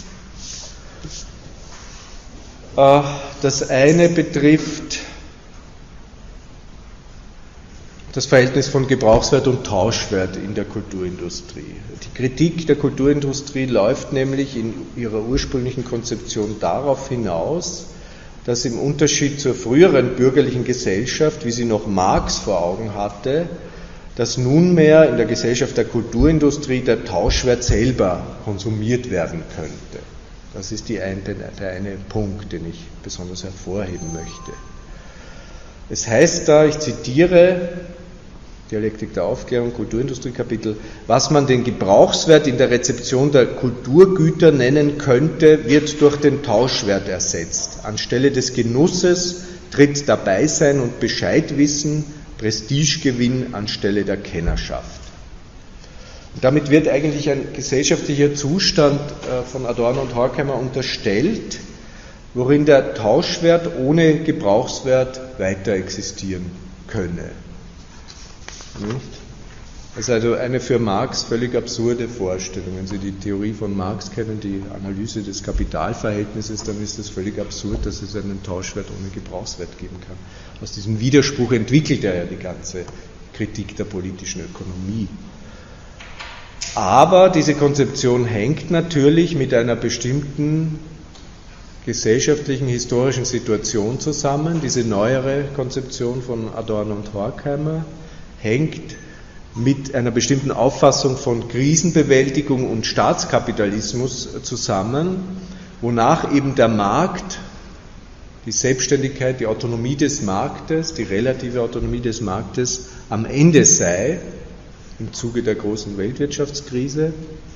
Äh, das eine betrifft das Verhältnis von Gebrauchswert und Tauschwert in der Kulturindustrie. Die Kritik der Kulturindustrie läuft nämlich in ihrer ursprünglichen Konzeption darauf hinaus, dass im Unterschied zur früheren bürgerlichen Gesellschaft, wie sie noch Marx vor Augen hatte, dass nunmehr in der Gesellschaft der Kulturindustrie der Tauschwert selber konsumiert werden könnte. Das ist die ein, der eine Punkt, den ich besonders hervorheben möchte. Es heißt da, ich zitiere, Dialektik der Aufklärung, Kulturindustrie-Kapitel, was man den Gebrauchswert in der Rezeption der Kulturgüter nennen könnte, wird durch den Tauschwert ersetzt. Anstelle des Genusses tritt Dabeisein und Bescheidwissen, Prestigegewinn anstelle der Kennerschaft. Und damit wird eigentlich ein gesellschaftlicher Zustand von Adorno und Horkheimer unterstellt, worin der Tauschwert ohne Gebrauchswert weiter existieren könne. Das ist also eine für Marx völlig absurde Vorstellung. Wenn Sie die Theorie von Marx kennen, die Analyse des Kapitalverhältnisses, dann ist es völlig absurd, dass es einen Tauschwert ohne Gebrauchswert geben kann. Aus diesem Widerspruch entwickelt er ja die ganze Kritik der politischen Ökonomie. Aber diese Konzeption hängt natürlich mit einer bestimmten gesellschaftlichen, historischen Situation zusammen. Diese neuere Konzeption von Adorno und Horkheimer hängt mit einer bestimmten Auffassung von Krisenbewältigung und Staatskapitalismus zusammen, wonach eben der Markt, die Selbstständigkeit, die Autonomie des Marktes, die relative Autonomie des Marktes am Ende sei, im Zuge der großen Weltwirtschaftskrise,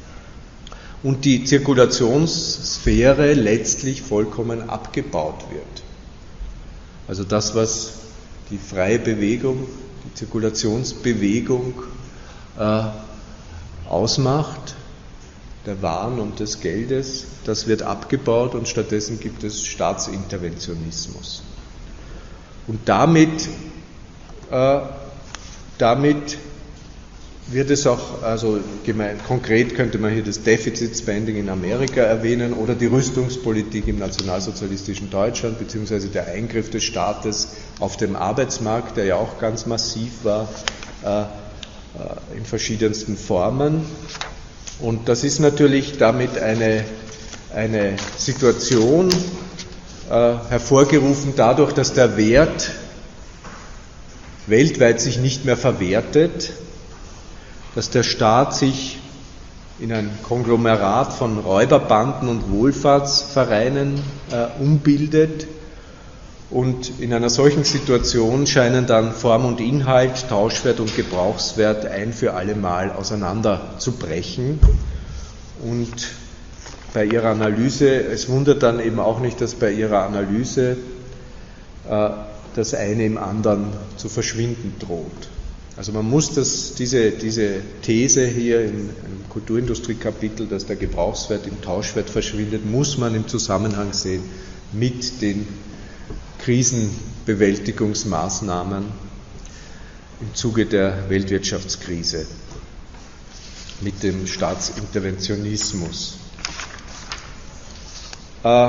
und die Zirkulationssphäre letztlich vollkommen abgebaut wird. Also das, was die freie Bewegung, die Zirkulationsbewegung äh, ausmacht, der Waren und des Geldes, das wird abgebaut und stattdessen gibt es Staatsinterventionismus. Und damit, äh, damit wird es auch, also gemein, konkret könnte man hier das Deficit Spending in Amerika erwähnen oder die Rüstungspolitik im nationalsozialistischen Deutschland, beziehungsweise der Eingriff des Staates auf dem Arbeitsmarkt, der ja auch ganz massiv war, äh, in verschiedensten Formen. Und das ist natürlich damit eine, eine Situation äh, hervorgerufen dadurch, dass der Wert weltweit sich nicht mehr verwertet, dass der Staat sich in ein Konglomerat von Räuberbanden und Wohlfahrtsvereinen äh, umbildet. Und in einer solchen Situation scheinen dann Form und Inhalt, Tauschwert und Gebrauchswert ein für alle Mal auseinanderzubrechen. Und bei ihrer Analyse, es wundert dann eben auch nicht, dass bei ihrer Analyse äh, das eine im anderen zu verschwinden droht. Also man muss das, diese, diese These hier im, im Kulturindustrie-Kapitel, dass der Gebrauchswert im Tauschwert verschwindet, muss man im Zusammenhang sehen mit den Krisenbewältigungsmaßnahmen im Zuge der Weltwirtschaftskrise, mit dem Staatsinterventionismus. Äh,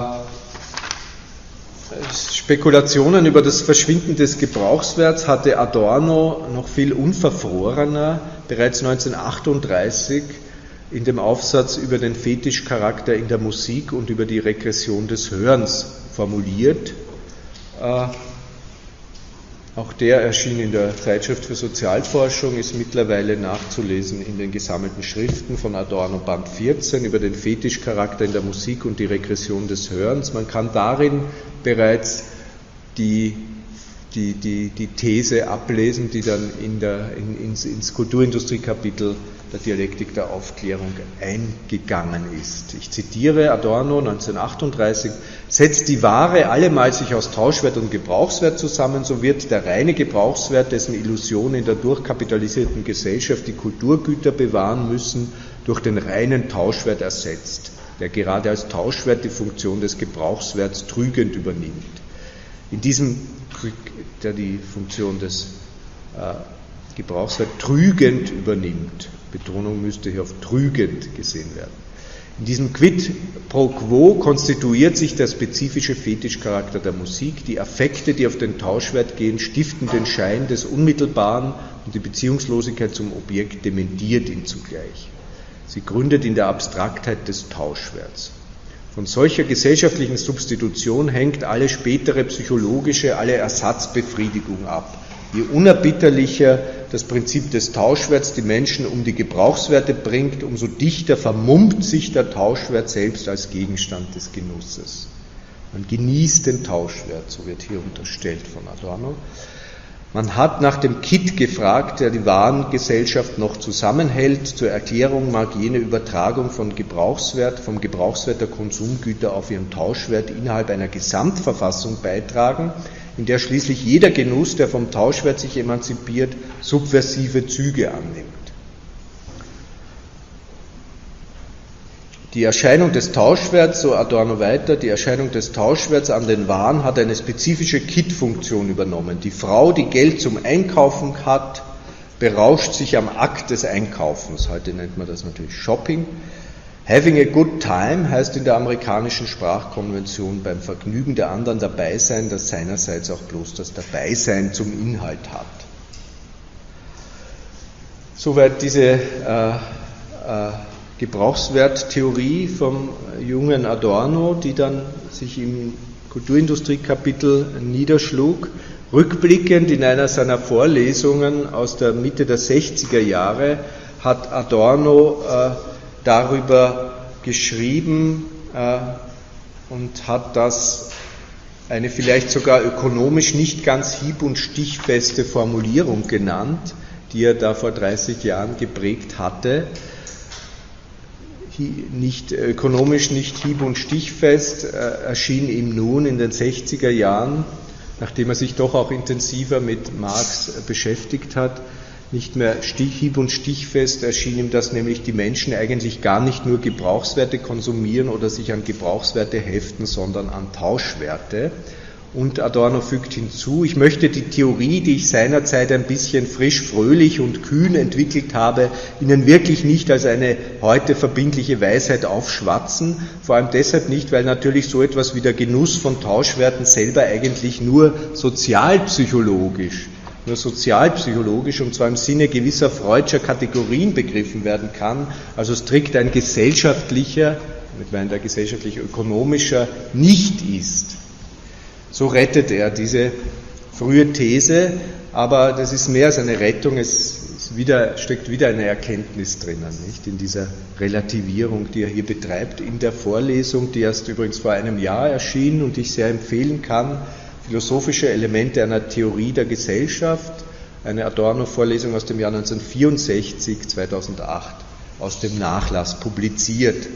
Spekulationen über das Verschwinden des Gebrauchswerts hatte Adorno noch viel unverfrorener bereits neunzehnhundertachtunddreißig in dem Aufsatz über den Fetischcharakter in der Musik und über die Regression des Hörens formuliert. Äh, auch der erschien in der Zeitschrift für Sozialforschung, ist mittlerweile nachzulesen in den gesammelten Schriften von Adorno, Band vierzehn, über den Fetischcharakter in der Musik und die Regression des Hörens. Man kann darin bereits die, die, die, die These ablesen, die dann in der, in, ins, ins Kulturindustrie-Kapitel der Dialektik der Aufklärung eingegangen ist. Ich zitiere Adorno neunzehnhundertachtunddreißig: Setzt die Ware allemal sich aus Tauschwert und Gebrauchswert zusammen, so wird der reine Gebrauchswert, dessen Illusion in der durchkapitalisierten Gesellschaft die Kulturgüter bewahren müssen, durch den reinen Tauschwert ersetzt, der gerade als Tauschwert die Funktion des Gebrauchswerts trügend übernimmt. In diesem, der die Funktion des äh, Gebrauchswert trügend übernimmt, Betonung müsste hier auf trügend gesehen werden. In diesem Quid pro quo konstituiert sich der spezifische Fetischcharakter der Musik. Die Affekte, die auf den Tauschwert gehen, stiften den Schein des Unmittelbaren und die Beziehungslosigkeit zum Objekt dementiert ihn zugleich. Sie gründet in der Abstraktheit des Tauschwerts. Von solcher gesellschaftlichen Substitution hängt alle spätere psychologische, alle Ersatzbefriedigung ab. Je unerbitterlicher das Prinzip des Tauschwerts die Menschen um die Gebrauchswerte bringt, umso dichter vermummt sich der Tauschwert selbst als Gegenstand des Genusses. Man genießt den Tauschwert, so wird hier unterstellt von Adorno. Man hat nach dem Kitt gefragt, der die Warengesellschaft noch zusammenhält. Zur Erklärung mag jene Übertragung von Gebrauchswert, vom Gebrauchswert der Konsumgüter auf ihren Tauschwert innerhalb einer Gesamtverfassung beitragen, in der schließlich jeder Genuss, der vom Tauschwert sich emanzipiert, subversive Züge annimmt. Die Erscheinung des Tauschwerts, so Adorno weiter, die Erscheinung des Tauschwerts an den Waren hat eine spezifische Kitt-Funktion übernommen. Die Frau, die Geld zum Einkaufen hat, berauscht sich am Akt des Einkaufens. Heute nennt man das natürlich Shopping. Having a good time heißt in der amerikanischen Sprachkonvention beim Vergnügen der anderen dabei sein, das seinerseits auch bloß das Dabeisein zum Inhalt hat. Soweit diese äh, äh, Gebrauchswerttheorie vom jungen Adorno, die dann sich im Kulturindustrie-Kapitel niederschlug. Rückblickend in einer seiner Vorlesungen aus der Mitte der sechziger Jahre hat Adorno äh, darüber geschrieben äh, und hat das eine vielleicht sogar ökonomisch nicht ganz hieb- und stichfeste Formulierung genannt, die er da vor dreißig Jahren geprägt hatte. Nicht ökonomisch nicht hieb- und stichfest, äh, erschien ihm nun in den sechziger Jahren, nachdem er sich doch auch intensiver mit Marx äh, beschäftigt hat, nicht mehr stich, hieb- und stichfest, erschien ihm, dass nämlich die Menschen eigentlich gar nicht nur Gebrauchswerte konsumieren oder sich an Gebrauchswerte heften, sondern an Tauschwerte. Und Adorno fügt hinzu, ich möchte die Theorie, die ich seinerzeit ein bisschen frisch, fröhlich und kühn entwickelt habe, Ihnen wirklich nicht als eine heute verbindliche Weisheit aufschwatzen, vor allem deshalb nicht, weil natürlich so etwas wie der Genuss von Tauschwerten selber eigentlich nur sozialpsychologisch, nur sozialpsychologisch und zwar im Sinne gewisser freudscher Kategorien begriffen werden kann, also strikt ein gesellschaftlicher, mit meinen der gesellschaftlich-ökonomischer nicht ist. So rettet er diese frühe These, aber das ist mehr als eine Rettung, es ist wieder, steckt wieder eine Erkenntnis drinnen, nicht? In dieser Relativierung, die er hier betreibt, in der Vorlesung, die erst übrigens vor einem Jahr erschien und ich sehr empfehlen kann, philosophische Elemente einer Theorie der Gesellschaft, eine Adorno-Vorlesung aus dem Jahr neunzehnhundertvierundsechzig, zweitausendacht, aus dem Nachlass publiziert.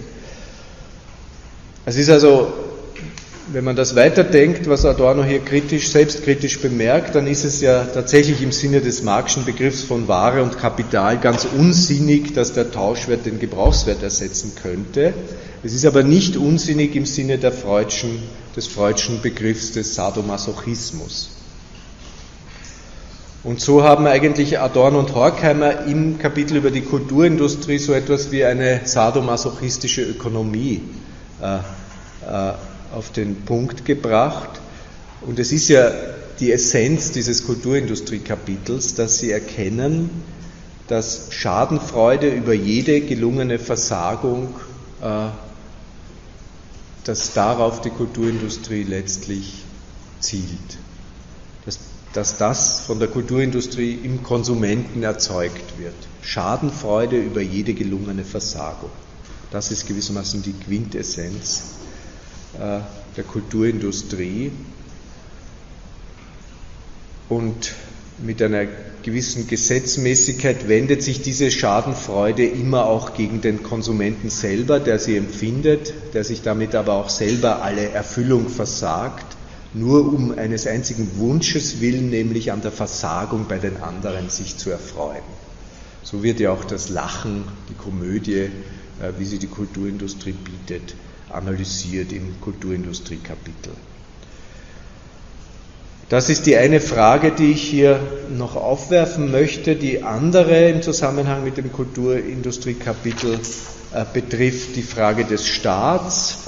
Es ist also, wenn man das weiterdenkt, was Adorno hier kritisch, selbstkritisch bemerkt, dann ist es ja tatsächlich im Sinne des Marxischen Begriffs von Ware und Kapital ganz unsinnig, dass der Tauschwert den Gebrauchswert ersetzen könnte. Es ist aber nicht unsinnig im Sinne der Freudschen, des Freudschen Begriffs des Sadomasochismus. Und so haben eigentlich Adorno und Horkheimer im Kapitel über die Kulturindustrie so etwas wie eine sadomasochistische Ökonomie äh, äh, auf den Punkt gebracht. Und es ist ja die Essenz dieses Kulturindustrie-Kapitels, dass sie erkennen, dass Schadenfreude über jede gelungene Versagung, äh, dass darauf die Kulturindustrie letztlich zielt. Dass, dass das von der Kulturindustrie im Konsumenten erzeugt wird. Schadenfreude über jede gelungene Versagung. Das ist gewissermaßen die Quintessenz der Kulturindustrie und mit einer gewissen Gesetzmäßigkeit wendet sich diese Schadenfreude immer auch gegen den Konsumenten selber, der sie empfindet, der sich damit aber auch selber alle Erfüllung versagt, nur um eines einzigen Wunsches willen, nämlich an der Versagung bei den anderen sich zu erfreuen. So wird ja auch das Lachen, die Komödie, wie sie die Kulturindustrie bietet, analysiert im Kulturindustrie-Kapitel. Das ist die eine Frage, die ich hier noch aufwerfen möchte. Die andere im Zusammenhang mit dem Kulturindustrie-Kapitel äh, betrifft die Frage des Staats.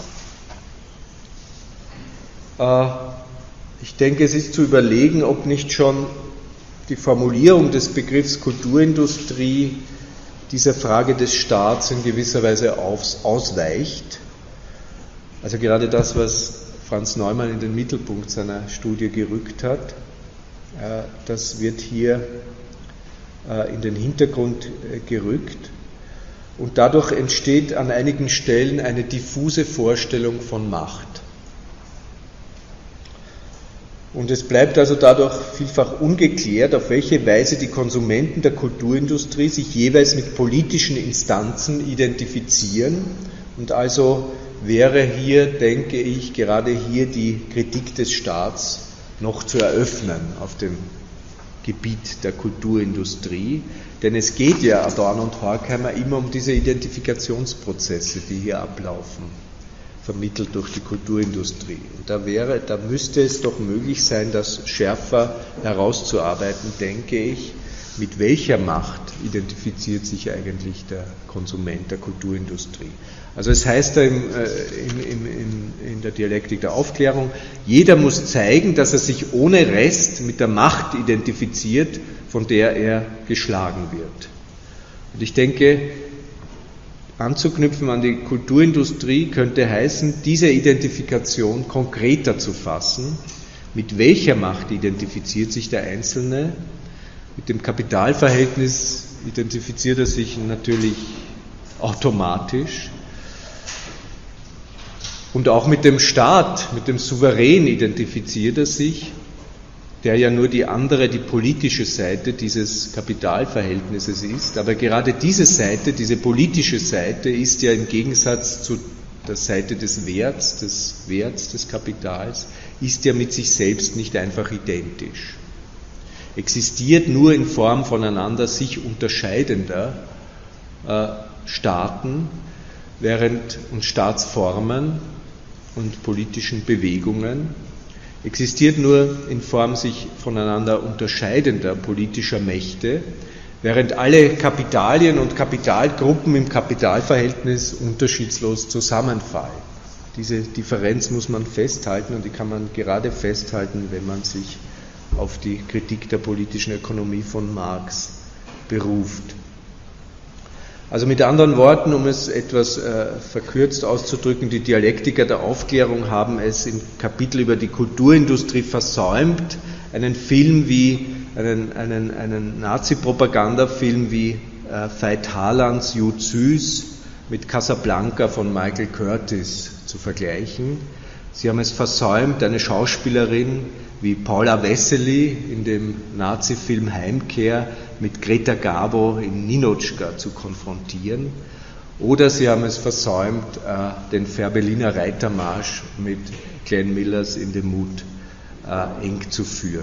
Äh, ich denke, es ist zu überlegen, ob nicht schon die Formulierung des Begriffs Kulturindustrie dieser Frage des Staats in gewisser Weise aufs, ausweicht. Also gerade das, was Franz Neumann in den Mittelpunkt seiner Studie gerückt hat, das wird hier in den Hintergrund gerückt. Und dadurch entsteht an einigen Stellen eine diffuse Vorstellung von Macht. Und es bleibt also dadurch vielfach ungeklärt, auf welche Weise die Konsumenten der Kulturindustrie sich jeweils mit politischen Instanzen identifizieren. Und also wäre hier, denke ich, gerade hier die Kritik des Staats noch zu eröffnen auf dem Gebiet der Kulturindustrie. Denn es geht ja Adorno und Horkheimer immer um diese Identifikationsprozesse, die hier ablaufen, vermittelt durch die Kulturindustrie. Und da wäre, da müsste es doch möglich sein, das schärfer herauszuarbeiten, denke ich, mit welcher Macht identifiziert sich eigentlich der Konsument der Kulturindustrie. Also es heißt da im, äh, in, in, in, in der Dialektik der Aufklärung, jeder muss zeigen, dass er sich ohne Rest mit der Macht identifiziert, von der er geschlagen wird. Und ich denke, anzuknüpfen an die Kulturindustrie könnte heißen, diese Identifikation konkreter zu fassen. Mit welcher Macht identifiziert sich der Einzelne? Mit dem Kapitalverhältnis identifiziert er sich natürlich automatisch. Und auch mit dem Staat, mit dem Souverän identifiziert er sich, der ja nur die andere, die politische Seite dieses Kapitalverhältnisses ist. Aber gerade diese Seite, diese politische Seite ist ja im Gegensatz zu der Seite des Werts, des Werts des Kapitals, ist ja mit sich selbst nicht einfach identisch. Existiert nur in Form voneinander sich unterscheidender äh, Staaten, während und Staatsformen und politischen Bewegungen, existiert nur in Form sich voneinander unterscheidender politischer Mächte, während alle Kapitalien und Kapitalgruppen im Kapitalverhältnis unterschiedslos zusammenfallen. Diese Differenz muss man festhalten und die kann man gerade festhalten, wenn man sich auf die Kritik der politischen Ökonomie von Marx beruft. Also mit anderen Worten, um es etwas äh, verkürzt auszudrücken, die Dialektiker der Aufklärung haben es im Kapitel über die Kulturindustrie versäumt, einen Film wie, einen, einen, einen Nazi-Propagandafilm wie äh, Veit Harlands Jud Süß mit Casablanca von Michael Curtis zu vergleichen. Sie haben es versäumt, eine Schauspielerin wie Paula Wessely in dem Nazi-Film Heimkehr mit Greta Garbo in Ninotchka zu konfrontieren. Oder sie haben es versäumt, den Fährberliner Reitermarsch mit Glenn Millers in the Mood eng zu führen.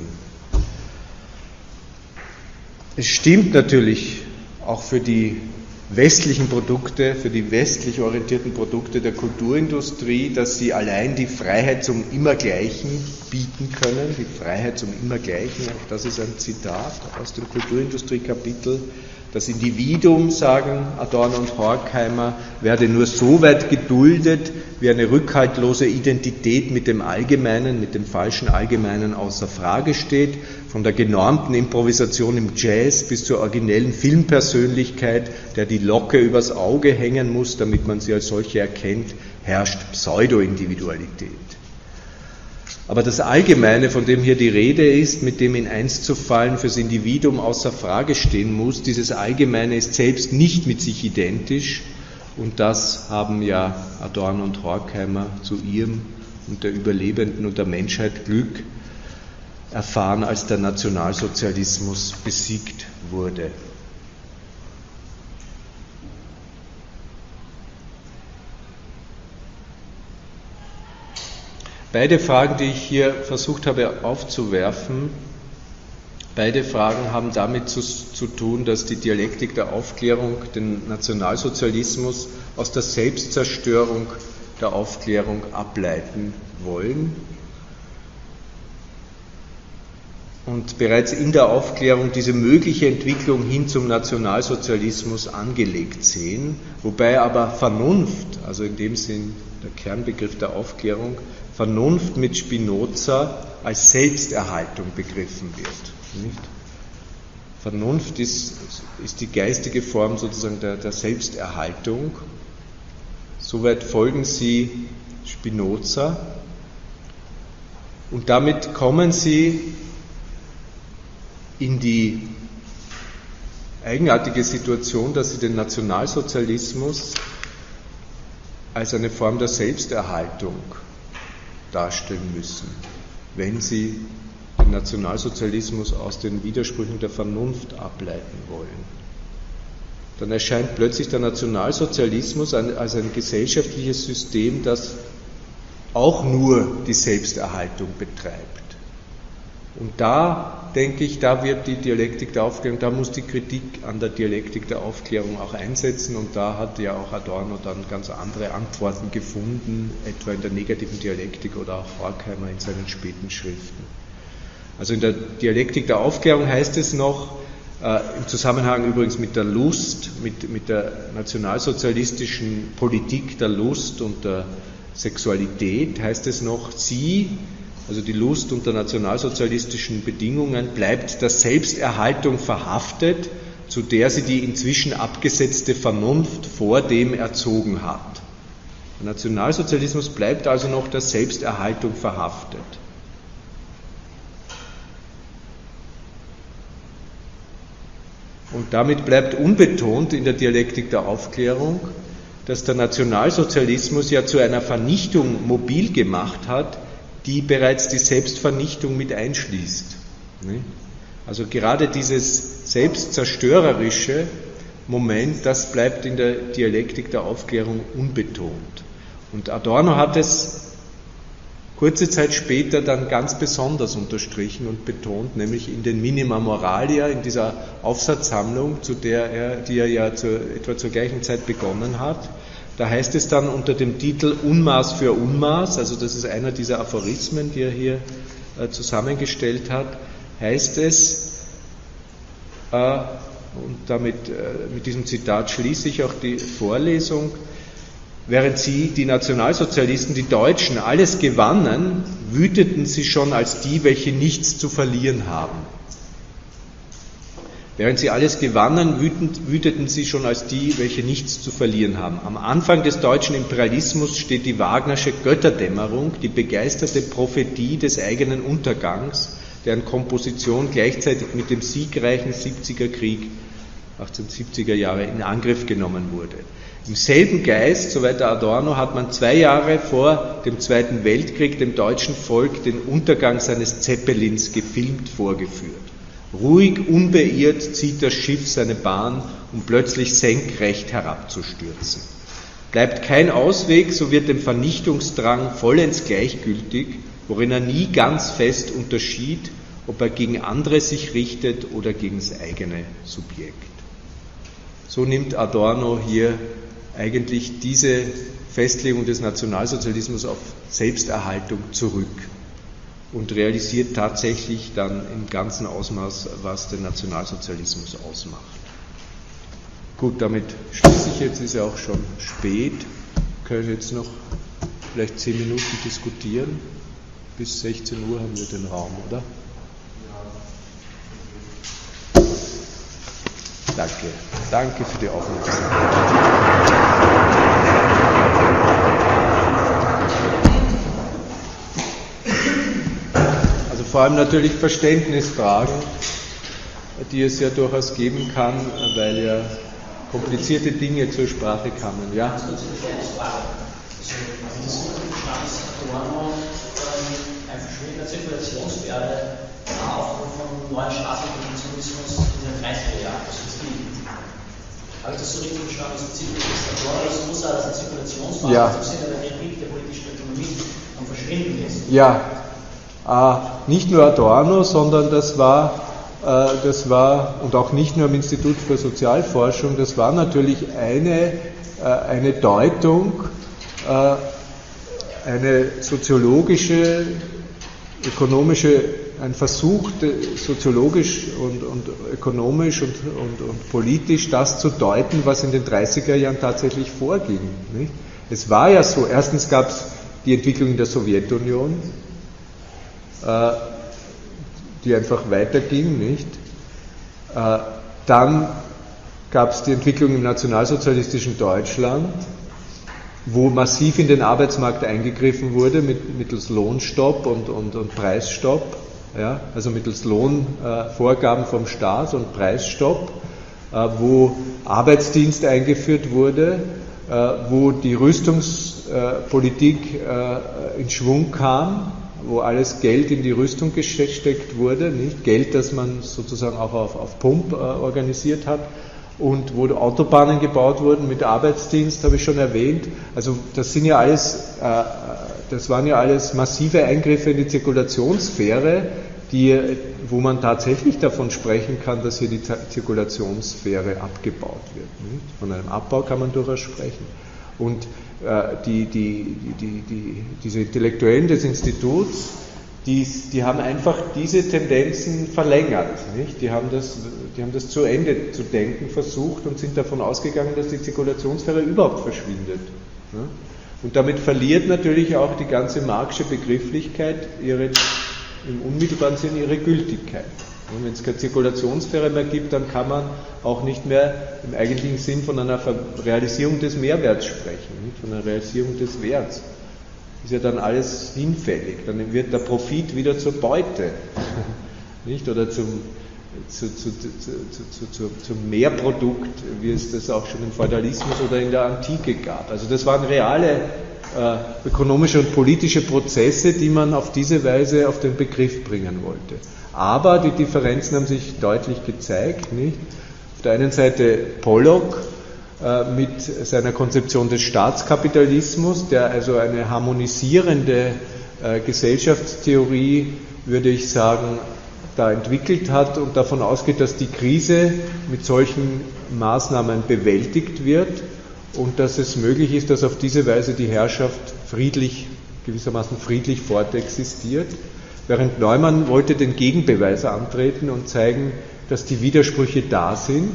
Es stimmt natürlich auch für die westlichen Produkte, für die westlich orientierten Produkte der Kulturindustrie, dass sie allein die Freiheit zum Immergleichen bieten können, die Freiheit zum Immergleichen, auch das ist ein Zitat aus dem Kulturindustrie-Kapitel. Das Individuum, sagen Adorno und Horkheimer, werde nur so weit geduldet, wie eine rückhaltlose Identität mit dem Allgemeinen, mit dem falschen Allgemeinen außer Frage steht. Von der genormten Improvisation im Jazz bis zur originellen Filmpersönlichkeit, der die Locke übers Auge hängen muss, damit man sie als solche erkennt, herrscht Pseudo-Individualität. Aber das Allgemeine, von dem hier die Rede ist, mit dem in eins zu fallen fürs Individuum außer Frage stehen muss, dieses Allgemeine ist selbst nicht mit sich identisch und das haben ja Adorno und Horkheimer zu ihrem und der Überlebenden und der Menschheit Glück erfahren, als der Nationalsozialismus besiegt wurde. Beide Fragen, die ich hier versucht habe aufzuwerfen, beide Fragen haben damit zu, zu tun, dass die Dialektik der Aufklärung den Nationalsozialismus aus der Selbstzerstörung der Aufklärung ableiten wollen und bereits in der Aufklärung diese mögliche Entwicklung hin zum Nationalsozialismus angelegt sehen, wobei aber Vernunft, also in dem Sinn der Kernbegriff der Aufklärung, Vernunft mit Spinoza als Selbsterhaltung begriffen wird. Nicht? Vernunft ist, ist die geistige Form sozusagen der, der Selbsterhaltung. Soweit folgen sie Spinoza und damit kommen sie in die eigenartige Situation, dass sie den Nationalsozialismus als eine Form der Selbsterhaltung darstellen müssen, wenn sie den Nationalsozialismus aus den Widersprüchen der Vernunft ableiten wollen. Dann erscheint plötzlich der Nationalsozialismus als ein gesellschaftliches System, das auch nur die Selbsterhaltung betreibt. Und da, denke ich, da wird die Dialektik der Aufklärung, da muss die Kritik an der Dialektik der Aufklärung auch einsetzen, und da hat ja auch Adorno dann ganz andere Antworten gefunden, etwa in der negativen Dialektik oder auch Horkheimer in seinen späten Schriften. Also in der Dialektik der Aufklärung heißt es noch, äh, im Zusammenhang übrigens mit der Lust, mit, mit der nationalsozialistischen Politik der Lust und der Sexualität, heißt es noch, sie, also die Lust unter nationalsozialistischen Bedingungen, bleibt der Selbsterhaltung verhaftet, zu der sie die inzwischen abgesetzte Vernunft vordem erzogen hat. Der Nationalsozialismus bleibt also noch der Selbsterhaltung verhaftet. Und damit bleibt unbetont in der Dialektik der Aufklärung, dass der Nationalsozialismus ja zu einer Vernichtung mobil gemacht hat, die bereits die Selbstvernichtung mit einschließt. Also gerade dieses selbstzerstörerische Moment, das bleibt in der Dialektik der Aufklärung unbetont. Und Adorno hat es kurze Zeit später dann ganz besonders unterstrichen und betont, nämlich in den Minima Moralia, in dieser Aufsatzsammlung, zu der er, die er ja zu, etwa zur gleichen Zeit begonnen hat. Da heißt es dann unter dem Titel Unmaß für Unmaß, also das ist einer dieser Aphorismen, die er hier äh, zusammengestellt hat, heißt es, äh, und damit äh, mit diesem Zitat schließe ich auch die Vorlesung, während sie, die Nationalsozialisten, die Deutschen, alles gewannen, wüteten sie schon als die, welche nichts zu verlieren haben. Während sie alles gewannen, wütend, wüteten sie schon als die, welche nichts zu verlieren haben. Am Anfang des deutschen Imperialismus steht die Wagnersche Götterdämmerung, die begeisterte Prophetie des eigenen Untergangs, deren Komposition gleichzeitig mit dem siegreichen siebziger Krieg achtzehnhundertsiebziger Jahre in Angriff genommen wurde. Im selben Geist, so weiter Adorno, hat man zwei Jahre vor dem Zweiten Weltkrieg dem deutschen Volk den Untergang seines Zeppelins gefilmt vorgeführt. Ruhig, unbeirrt zieht das Schiff seine Bahn, um plötzlich senkrecht herabzustürzen. Bleibt kein Ausweg, so wird dem Vernichtungsdrang vollends gleichgültig, worin er nie ganz fest unterschied, ob er gegen andere sich richtet oder gegen das eigene Subjekt. So nimmt Adorno hier eigentlich diese Festlegung des Nationalsozialismus auf Selbsterhaltung zurück und realisiert tatsächlich dann im ganzen Ausmaß, was den Nationalsozialismus ausmacht. Gut, damit schließe ich jetzt, ist ja auch schon spät, wir können jetzt noch vielleicht zehn Minuten diskutieren, bis sechzehn Uhr haben wir den Raum, oder? Danke, danke für die Aufmerksamkeit. Vor allem natürlich Verständnisfragen, die es ja durchaus geben kann, weil ja komplizierte Dinge zur Sprache kamen. Ja? Also das ist Adorno ein Verschwinden der Zirkulationswerte auch vom neuen Staatsrevolutionismus in den dreißiger Jahren. Habe ich das so richtig verstanden, dass Adorno so sah, dass die Zirkulationswerte ja. im Sinne der Kritik der politischen Ökonomie am Verschwinden ist? Ja. Äh, nicht nur Adorno, sondern das war, äh, das war, und auch nicht nur am Institut für Sozialforschung, das war natürlich eine, äh, eine Deutung, äh, eine soziologische, ökonomische, ein Versuch, soziologisch und, und ökonomisch und, und, und politisch das zu deuten, was in den dreißiger Jahren tatsächlich vorging. Nicht? Es war ja so, erstens gab es die Entwicklung in der Sowjetunion, die einfach weiterging, nicht? Dann gab es die Entwicklung im nationalsozialistischen Deutschland, wo massiv in den Arbeitsmarkt eingegriffen wurde mit, mittels Lohnstopp und, und, und Preisstopp, ja? Also mittels Lohnvorgaben vom Staat und Preisstopp. wo Arbeitsdienst eingeführt wurde, wo die Rüstungspolitik in Schwung kam, wo alles Geld in die Rüstung gesteckt wurde, nicht Geld, das man sozusagen auch auf, auf Pump organisiert hat, und wo Autobahnen gebaut wurden mit Arbeitsdienst, habe ich schon erwähnt. Also das sind ja alles, das waren ja alles massive Eingriffe in die Zirkulationssphäre, die, wo man tatsächlich davon sprechen kann, dass hier die Zirkulationssphäre abgebaut wird. Nicht? Von einem Abbau kann man durchaus sprechen. Und äh, die, die, die, die, diese Intellektuellen des Instituts, die, die haben einfach diese Tendenzen verlängert. Nicht? Die, haben das, die haben das zu Ende zu denken versucht und sind davon ausgegangen, dass die Zirkulationssphäre überhaupt verschwindet. Ja? Und damit verliert natürlich auch die ganze Marxische Begrifflichkeit ihre, im unmittelbaren Sinn ihre Gültigkeit. Und wenn es keine Zirkulationssphäre mehr gibt, dann kann man auch nicht mehr im eigentlichen Sinn von einer Realisierung des Mehrwerts sprechen, nicht? Von einer Realisierung des Werts. Ist ja dann alles hinfällig. Dann wird der Profit wieder zur Beute, nicht? Oder zum, zu, zu, zu, zu, zu, zum Mehrprodukt, wie es das auch schon im Feudalismus oder in der Antike gab. Also das waren reale äh, ökonomische und politische Prozesse, die man auf diese Weise auf den Begriff bringen wollte. Aber die Differenzen haben sich deutlich gezeigt. Nicht? Auf der einen Seite Pollock äh, mit seiner Konzeption des Staatskapitalismus, der also eine harmonisierende äh, Gesellschaftstheorie, würde ich sagen, da entwickelt hat und davon ausgeht, dass die Krise mit solchen Maßnahmen bewältigt wird und dass es möglich ist, dass auf diese Weise die Herrschaft friedlich, gewissermaßen friedlich fortexistiert. Während Neumann wollte den Gegenbeweis antreten und zeigen, dass die Widersprüche da sind,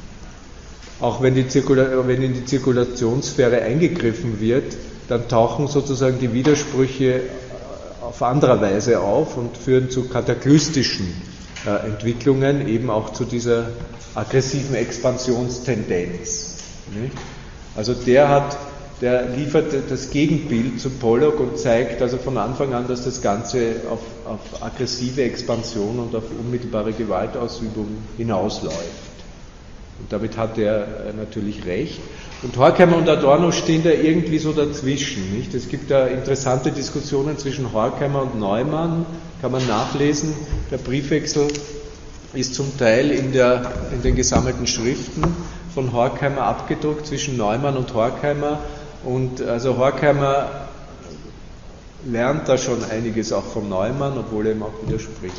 auch wenn, die Zirkula- wenn in die Zirkulationssphäre eingegriffen wird, dann tauchen sozusagen die Widersprüche auf anderer Weise auf und führen zu kataklystischen äh, Entwicklungen, eben auch zu dieser aggressiven Expansionstendenz. Nicht? Also der hat Der liefert das Gegenbild zu Pollock und zeigt also von Anfang an, dass das Ganze auf, auf aggressive Expansion und auf unmittelbare Gewaltausübung hinausläuft. Und damit hat er natürlich recht. Und Horkheimer und Adorno stehen da irgendwie so dazwischen. Nicht? Es gibt da interessante Diskussionen zwischen Horkheimer und Neumann, kann man nachlesen. Der Briefwechsel ist zum Teil in, der, in den gesammelten Schriften von Horkheimer abgedruckt zwischen Neumann und Horkheimer. Und also Horkheimer lernt da schon einiges auch von Neumann, obwohl er ihm auch widerspricht.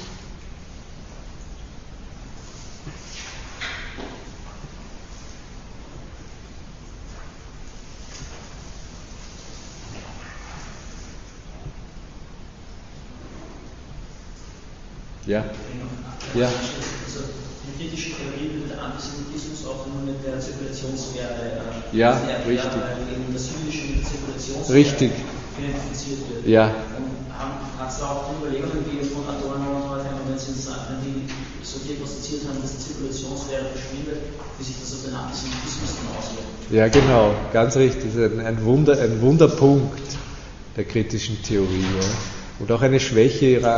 Ja. Ja. Also die kritische Theorie würde der Antisemitismus auch nur mit der Zirkulationssphäre äh, ja, erklären, richtig. weil eben das Jüdische mit der Zirkulationssphäre richtig. identifiziert wird. Ja. Hat es da auch die Überlegungen gegeben von Adorno und Horkheimer, wenn sie wenn die so diagnostiziert haben, dass die Zirkulationssphäre verschwindet, wie sich das auf den Antisemitismus dann auswirkt? Ja, genau, ganz richtig. Das ist ein, ein, Wunder, ein Wunderpunkt der kritischen Theorie. Ja. Und auch eine Schwäche ihrer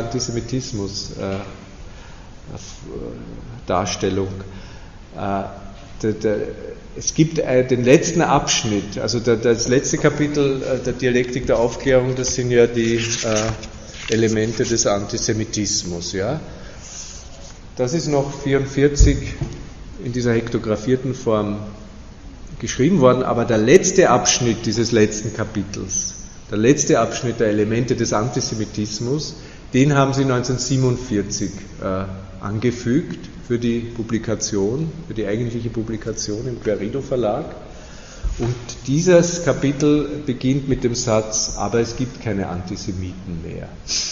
Antisemitismus-Darstellung. Äh, äh, es gibt äh, den letzten Abschnitt, also der, das letzte Kapitel äh, der Dialektik der Aufklärung, das sind ja die äh, Elemente des Antisemitismus. Ja. Das ist noch vierundvierzig in dieser hektographierten Form geschrieben worden, aber der letzte Abschnitt dieses letzten Kapitels, der letzte Abschnitt der Elemente des Antisemitismus, den haben sie neunzehnhundertsiebenundvierzig äh, angefügt für die Publikation, für die eigentliche Publikation im Querido Verlag. Und dieses Kapitel beginnt mit dem Satz, aber es gibt keine Antisemiten mehr.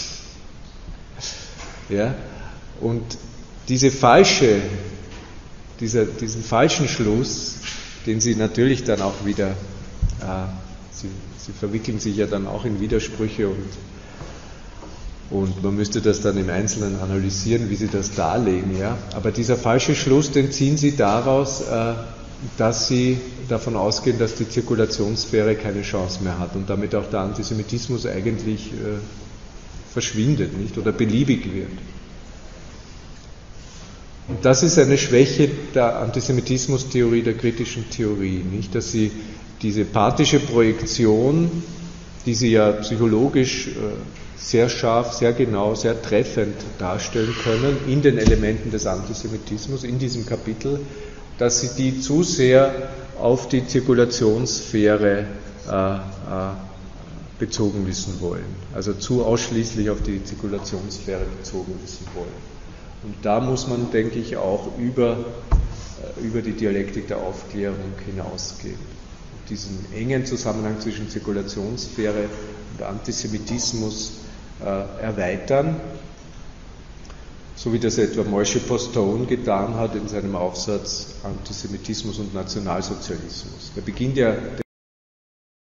Ja? Und diese falsche, dieser, diesen falschen Schluss, den sie natürlich dann auch wieder, äh, sie, sie verwickeln sich ja dann auch in Widersprüche und, und man müsste das dann im Einzelnen analysieren, wie sie das darlegen. Ja? Aber dieser falsche Schluss, den ziehen sie daraus, äh, dass sie davon ausgehen, dass die Zirkulationssphäre keine Chance mehr hat und damit auch der Antisemitismus eigentlich äh, verschwindet, nicht? Oder beliebig wird. Und das ist eine Schwäche der Antisemitismustheorie, der kritischen Theorie, nicht? Dass sie diese pathische Projektion, die sie ja psychologisch sehr scharf, sehr genau, sehr treffend darstellen können in den Elementen des Antisemitismus, in diesem Kapitel, dass sie die zu sehr auf die Zirkulationssphäre äh, äh, bezogen wissen wollen, also zu ausschließlich auf die Zirkulationssphäre bezogen wissen wollen. Und da muss man, denke ich, auch über, äh, über die Dialektik der Aufklärung hinausgehen. Und diesen engen Zusammenhang zwischen Zirkulationssphäre und Antisemitismus äh, erweitern, so wie das etwa Moshe Postone getan hat in seinem Aufsatz Antisemitismus und Nationalsozialismus. Der beginnt ja